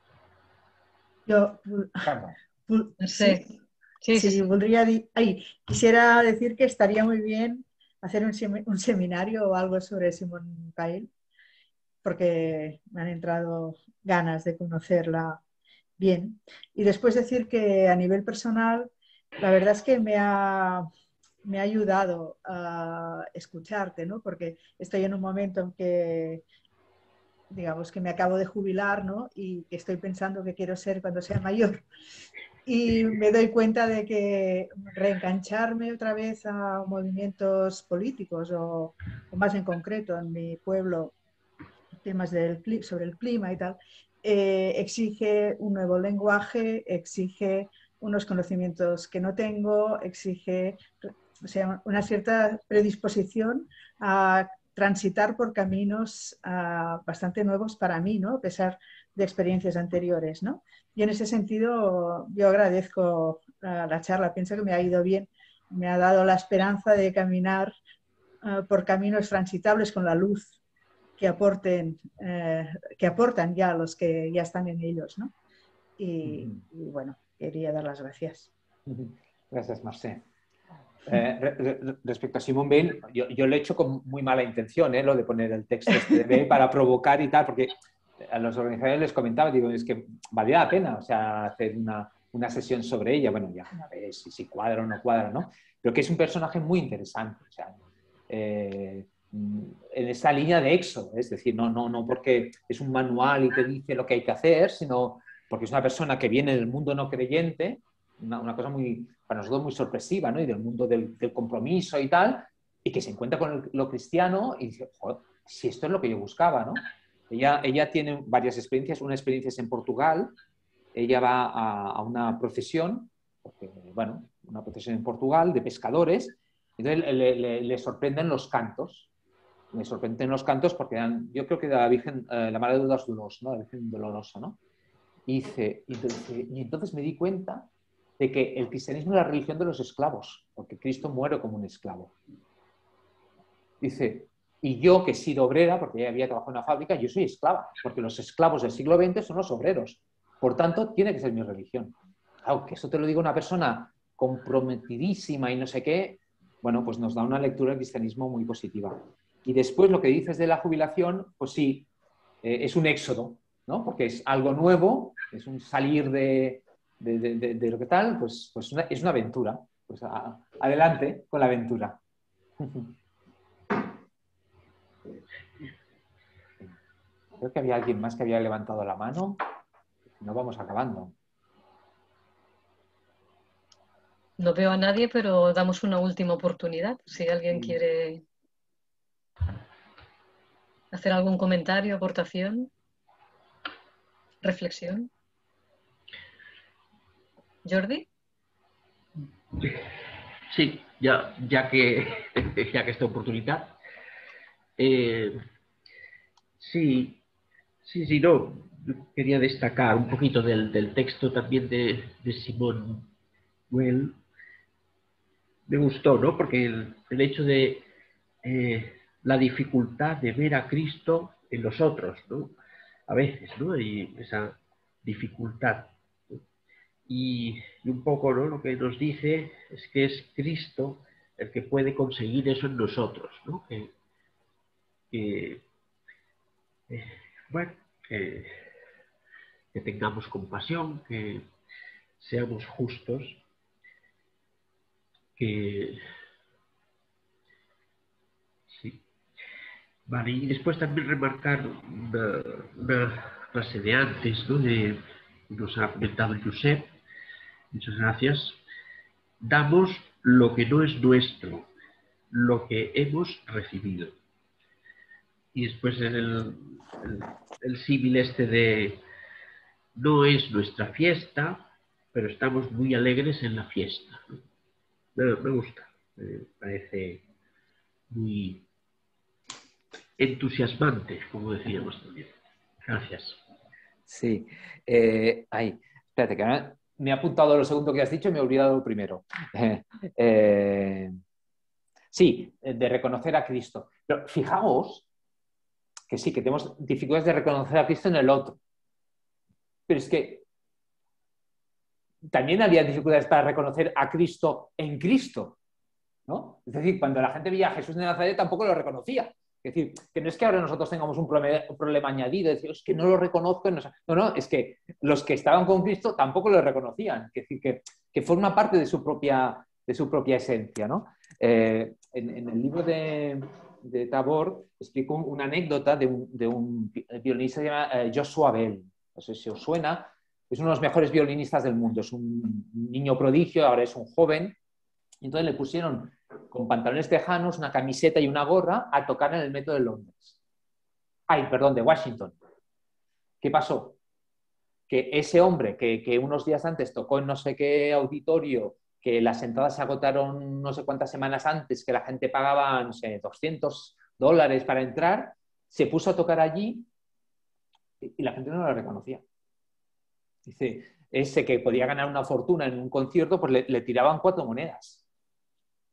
Yo no sé. Sí. Quisiera decir que estaría muy bien hacer un seminario o algo sobre Simone Weil, porque me han entrado ganas de conocerla bien. Y después decir que a nivel personal, la verdad es que me ha ayudado a escucharte, ¿no? Porque estoy en un momento en que, digamos, que me acabo de jubilar, ¿no? Y que estoy pensando qué quiero ser cuando sea mayor. Y me doy cuenta de que reengancharme otra vez a movimientos políticos o más en concreto en mi pueblo, temas sobre el clima y tal, exige un nuevo lenguaje, exige unos conocimientos que no tengo, exige, o sea, una cierta predisposición a transitar por caminos bastante nuevos para mí, ¿no? A pesar de experiencias anteriores, ¿no? Y en ese sentido yo agradezco la charla, pienso que me ha ido bien, me ha dado la esperanza de caminar por caminos transitables con la luz que aportan ya los que ya están en ellos, ¿no? Y bueno, quería dar las gracias. Gracias, Mercè. Respecto a Simone Weil, yo lo he hecho con muy mala intención, lo de poner el texto de Weil para provocar y tal, porque a los organizadores les comentaba, digo, es que valía la pena, o sea, hacer una sesión sobre ella, bueno, ya a ver si cuadra o no cuadra, ¿no? Pero que es un personaje muy interesante, o sea, en esa línea de Éxodo, es decir, no porque es un manual y te dice lo que hay que hacer, sino porque es una persona que viene del mundo no creyente, una cosa muy, para nosotros muy sorpresiva, ¿no? Y del mundo del compromiso y tal, y que se encuentra con lo cristiano y dice, joder, si esto es lo que yo buscaba, ¿no? Ella tiene varias experiencias, una experiencia es en Portugal, ella va a una procesión, porque, bueno, una procesión en Portugal de pescadores, entonces le sorprenden los cantos, me sorprenden los cantos porque yo creo que de la Virgen, la Madre de los Dolores, ¿no? La Virgen Dolorosa, ¿no? Y entonces me di cuenta de que el cristianismo es la religión de los esclavos, porque Cristo muere como un esclavo. Dice, y yo que he sido obrera, porque ella había trabajado en una fábrica, yo soy esclava, porque los esclavos del siglo XX son los obreros. Por tanto, tiene que ser mi religión. Aunque eso te lo diga una persona comprometidísima y no sé qué, bueno, pues nos da una lectura del cristianismo muy positiva. Y después lo que dices de la jubilación, pues sí, es un éxodo, ¿no? Porque es algo nuevo, es un salir de lo que tal, pues es una aventura. Pues adelante con la aventura. Creo que había alguien más que había levantado la mano. No vamos acabando. No veo a nadie, pero damos una última oportunidad. Si alguien quiere hacer algún comentario, aportación, reflexión. ¿Jordi? Sí, ya que esta oportunidad. Sí, no. Quería destacar un poquito del texto también de Simone Weil. Me gustó, ¿no? Porque el hecho de la dificultad de ver a Cristo en los otros, ¿no? A veces, ¿no? Y esa dificultad. Y un poco, ¿no? Lo que nos dice es que es Cristo el que puede conseguir eso en nosotros, ¿no? Bueno, que tengamos compasión, que seamos justos, que sí. Vale, y después también remarcar una frase de antes, ¿no? Nos ha comentado Josep, muchas gracias. Damos lo que no es nuestro, lo que hemos recibido. Y después en el símil este de no es nuestra fiesta, pero estamos muy alegres en la fiesta. Me gusta, me parece muy entusiasmante, como decíamos también. Gracias. Sí. Espérate, que ahora me he apuntado lo segundo que has dicho y me he olvidado lo primero. Sí, de reconocer a Cristo. Pero fijaos que sí, que tenemos dificultades de reconocer a Cristo en el otro. Pero es que también había dificultades para reconocer a Cristo en Cristo, ¿no? Es decir, cuando la gente veía a Jesús de Nazaret tampoco lo reconocía. Es decir, que no es que ahora nosotros tengamos un problema añadido, es decir, es que no lo reconozco. No, es que los que estaban con Cristo tampoco lo reconocían. Es decir, que forma parte de su propia esencia, ¿no? En el libro de Tabor explico una anécdota de un violinista que se llama Joshua Bell. No sé si os suena. Es uno de los mejores violinistas del mundo. Es un niño prodigio, ahora es un joven. Y entonces le pusieron con pantalones tejanos, una camiseta y una gorra a tocar en el metro de Londres. De Washington. ¿Qué pasó? Que ese hombre que unos días antes tocó en no sé qué auditorio, que las entradas se agotaron no sé cuántas semanas antes, que la gente pagaba, no sé, $200 para entrar, se puso a tocar allí y la gente no lo reconocía. Dice, ese que podía ganar una fortuna en un concierto, pues le tiraban 4 monedas.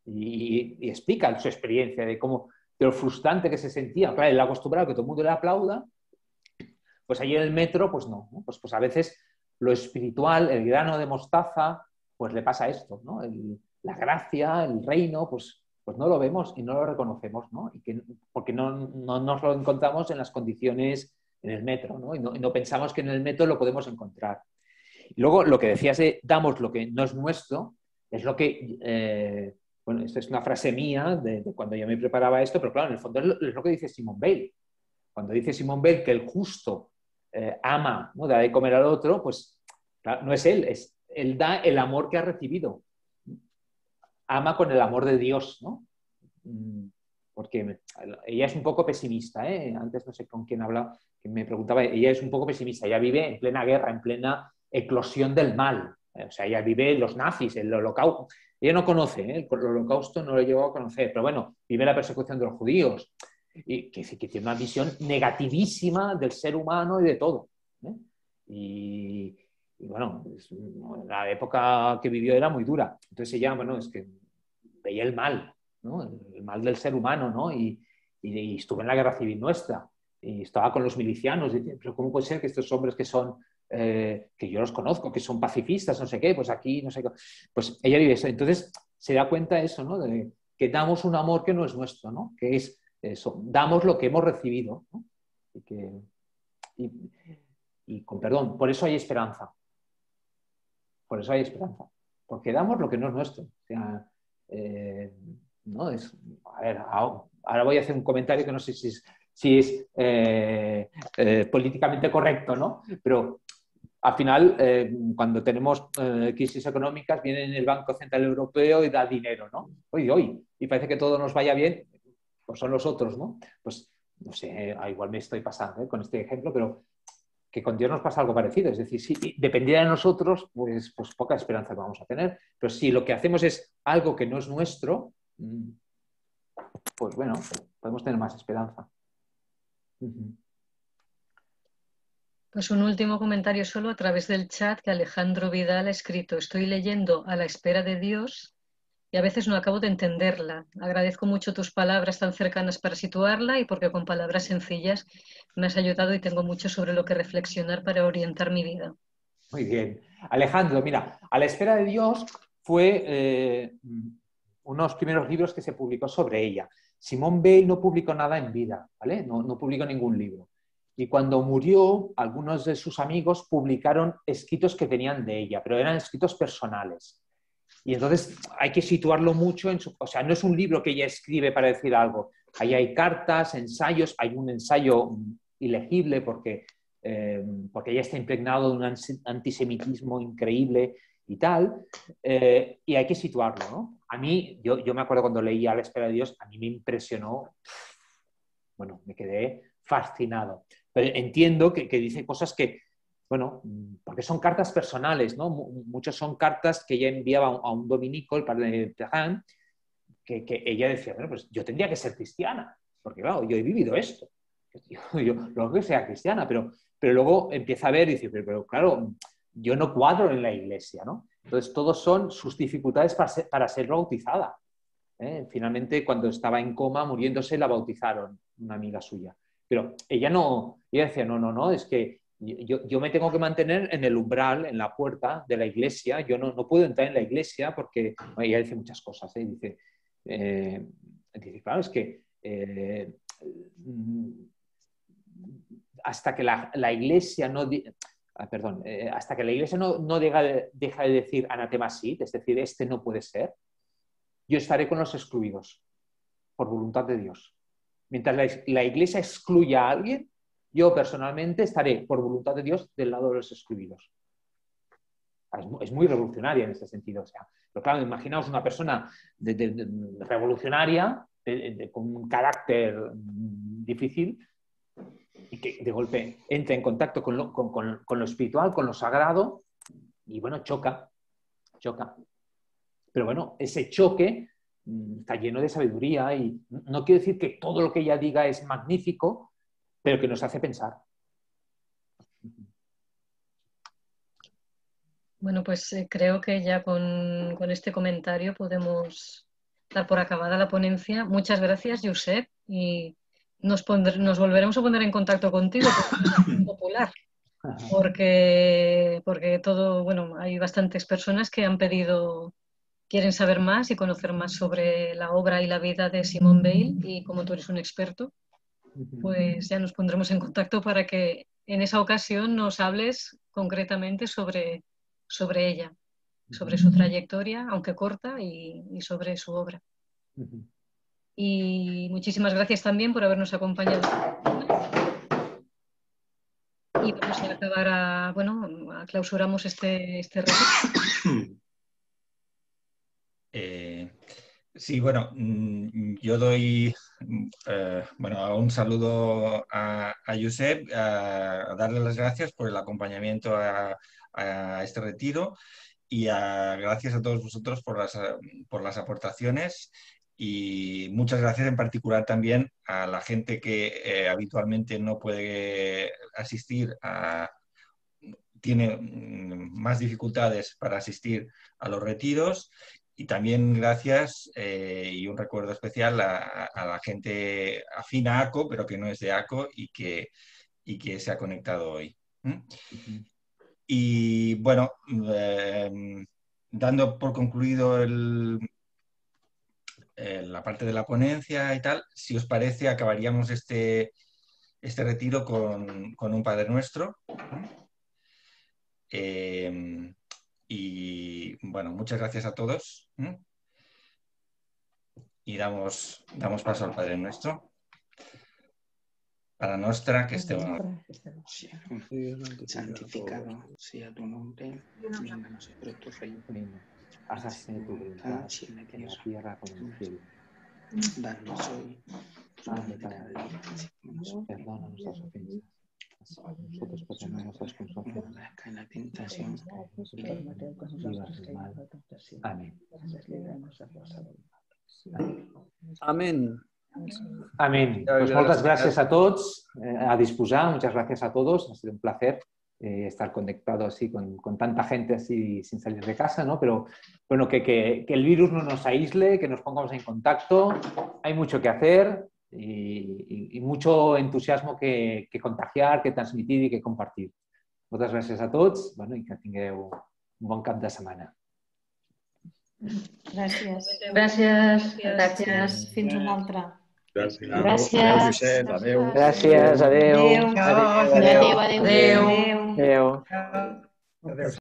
y explica su experiencia de cómo, de lo frustrante que se sentía. Claro, él acostumbrado a que todo el mundo le aplauda, pues ahí en el metro, pues no, ¿no? Pues a veces lo espiritual, el grano de mostaza, pues le pasa esto, ¿no? La gracia, el reino, pues no lo vemos y no lo reconocemos, ¿no? Porque no nos lo encontramos en las condiciones en el metro, ¿no? Y no pensamos que en el metro lo podemos encontrar. Y luego lo que decías de damos lo que no es nuestro, es lo que, bueno, esta es una frase mía de cuando yo me preparaba esto, pero claro, en el fondo es lo que dice Simone Weil. Cuando dice Simone Weil que el justo ama, ¿no? Da de comer al otro, pues claro, no es él da el amor que ha recibido. Ama con el amor de Dios, ¿no? Porque ella es un poco pesimista, ¿eh? Antes no sé con quién hablaba, que me preguntaba, ella es un poco pesimista, ella vive en plena guerra, en plena eclosión del mal, o sea, ella vive los nazis, el holocausto, ella no conoce, ¿eh? El holocausto no lo llegó a conocer, pero bueno, vive la persecución de los judíos, y que tiene una visión negativísima del ser humano y de todo, ¿eh? Y bueno, la época que vivió era muy dura, entonces ella, bueno, es que veía el mal, ¿no? El mal del ser humano, ¿no? Y estuvo en la guerra civil nuestra y estaba con los milicianos y dice, pero ¿cómo puede ser que estos hombres que son, que yo los conozco, que son pacifistas, no sé qué, pues aquí, no sé qué, pues ella vive eso. Entonces se da cuenta de eso, ¿no? De que damos un amor que no es nuestro, ¿no? Que es eso, damos lo que hemos recibido, ¿no? Y con perdón, por eso hay esperanza. Por eso hay esperanza. Porque damos lo que no es nuestro. O sea, no es, a ver, ahora voy a hacer un comentario que no sé si es políticamente correcto, ¿no? Pero al final, cuando tenemos crisis económicas, viene el Banco Central Europeo y da dinero, ¿no? Hoy, y parece que todo nos vaya bien, pues son los otros, ¿no? Pues no sé, igual me estoy pasando con este ejemplo, pero que con Dios nos pasa algo parecido. Es decir, si dependiera de nosotros, pues poca esperanza vamos a tener. Pero si lo que hacemos es algo que no es nuestro, pues bueno, podemos tener más esperanza. Pues un último comentario solo a través del chat que Alejandro Vidal ha escrito. Estoy leyendo A la espera de Dios y a veces no acabo de entenderla. Agradezco mucho tus palabras tan cercanas para situarla y porque con palabras sencillas me has ayudado y tengo mucho sobre lo que reflexionar para orientar mi vida. Muy bien. Alejandro, mira, A la espera de Dios fue unos primeros libros que se publicó sobre ella. Simone Weil no publicó nada en vida, ¿vale? No publicó ningún libro. Y cuando murió, algunos de sus amigos publicaron escritos que tenían de ella, pero eran escritos personales. Y entonces hay que situarlo mucho en su... O sea, no es un libro que ella escribe para decir algo. Ahí hay cartas, ensayos, hay un ensayo ilegible porque ella está impregnado de un antisemitismo increíble y tal, y hay que situarlo, ¿no? A mí, yo me acuerdo cuando leí A la espera de Dios, a mí me impresionó, bueno, me quedé fascinado. Pero entiendo que dice cosas que, bueno, porque son cartas personales, ¿no? Muchas son cartas que ella enviaba a un dominico, el padre de Terán, que ella decía, bueno, pues yo tendría que ser cristiana, porque claro, yo he vivido esto. Yo lo que sea cristiana, pero luego empieza a ver y dice, pero claro, yo no cuadro en la iglesia, ¿no? Entonces, todos son sus dificultades para ser bautizada. Finalmente, cuando estaba en coma, muriéndose, la bautizaron, una amiga suya. Pero ella decía, no, es que yo me tengo que mantener en el umbral, en la puerta de la iglesia, yo no puedo entrar en la iglesia porque, bueno, ella dice muchas cosas, dice, claro, es que hasta que la iglesia no... hasta que la iglesia no deja de decir anatema sit, es decir, este no puede ser, yo estaré con los excluidos, por voluntad de Dios. Mientras la iglesia excluya a alguien, yo personalmente estaré, por voluntad de Dios, del lado de los excluidos. Es muy revolucionaria en este sentido. O sea, pero claro, imaginaos una persona revolucionaria, con un carácter difícil, y que de golpe entra en contacto con lo espiritual, con lo sagrado, y bueno, choca. Pero bueno, ese choque está lleno de sabiduría y no quiero decir que todo lo que ella diga es magnífico, pero que nos hace pensar. Bueno, pues creo que ya con este comentario podemos dar por acabada la ponencia. Muchas gracias, Josep, y nos volveremos a poner en contacto contigo porque es popular. Porque todo, bueno, hay bastantes personas que han pedido, quieren saber más y conocer más sobre la obra y la vida de Simone Weil, y como tú eres un experto, pues ya nos pondremos en contacto para que en esa ocasión nos hables concretamente sobre ella, sobre su trayectoria, aunque corta, y sobre su obra. Y muchísimas gracias también por habernos acompañado. Y vamos a acabar clausuramos este reto. Sí, bueno, yo doy un saludo a Josep, a darle las gracias por el acompañamiento a este retiro, y gracias a todos vosotros por las aportaciones, y muchas gracias en particular también a la gente que habitualmente no puede asistir, tiene más dificultades para asistir a los retiros. Y también gracias y un recuerdo especial a la gente afín a ACO, pero que no es de ACO y que se ha conectado hoy. Y bueno, dando por concluido la parte de la ponencia y tal, si os parece, acabaríamos este retiro con un Padre Nuestro. Y bueno, muchas gracias a todos. Y damos paso al Padre Nuestro. Para nostra que estemos. Santificado sea tu nombre, venga a nosotros tu reino. Hágase tu voluntad en la tierra como en el cielo. Danos hoy perdona nuestras ofensas. Nosotros perdonamos a los que nos ofenden. En la tentación y líbranos del mal. Amén. Amén. Amén. Pues muchas gracias a todos, a disposar, muchas gracias a todos. Ha sido un placer estar conectado así con tanta gente así sin salir de casa, ¿no? Pero bueno, que el virus no nos aísle, que nos pongamos en contacto. Hay mucho que hacer y mucho entusiasmo que contagiar, que transmitir y que compartir. Muchas gracias a todos, bueno, i que tingueu un bon cap de setmana. Gràcies. Gràcies. Gràcies. Fins una altra. Gràcies. Gràcies. Adéu. Gràcies, adéu. Adéu. Adéu. Adéu. Adéu.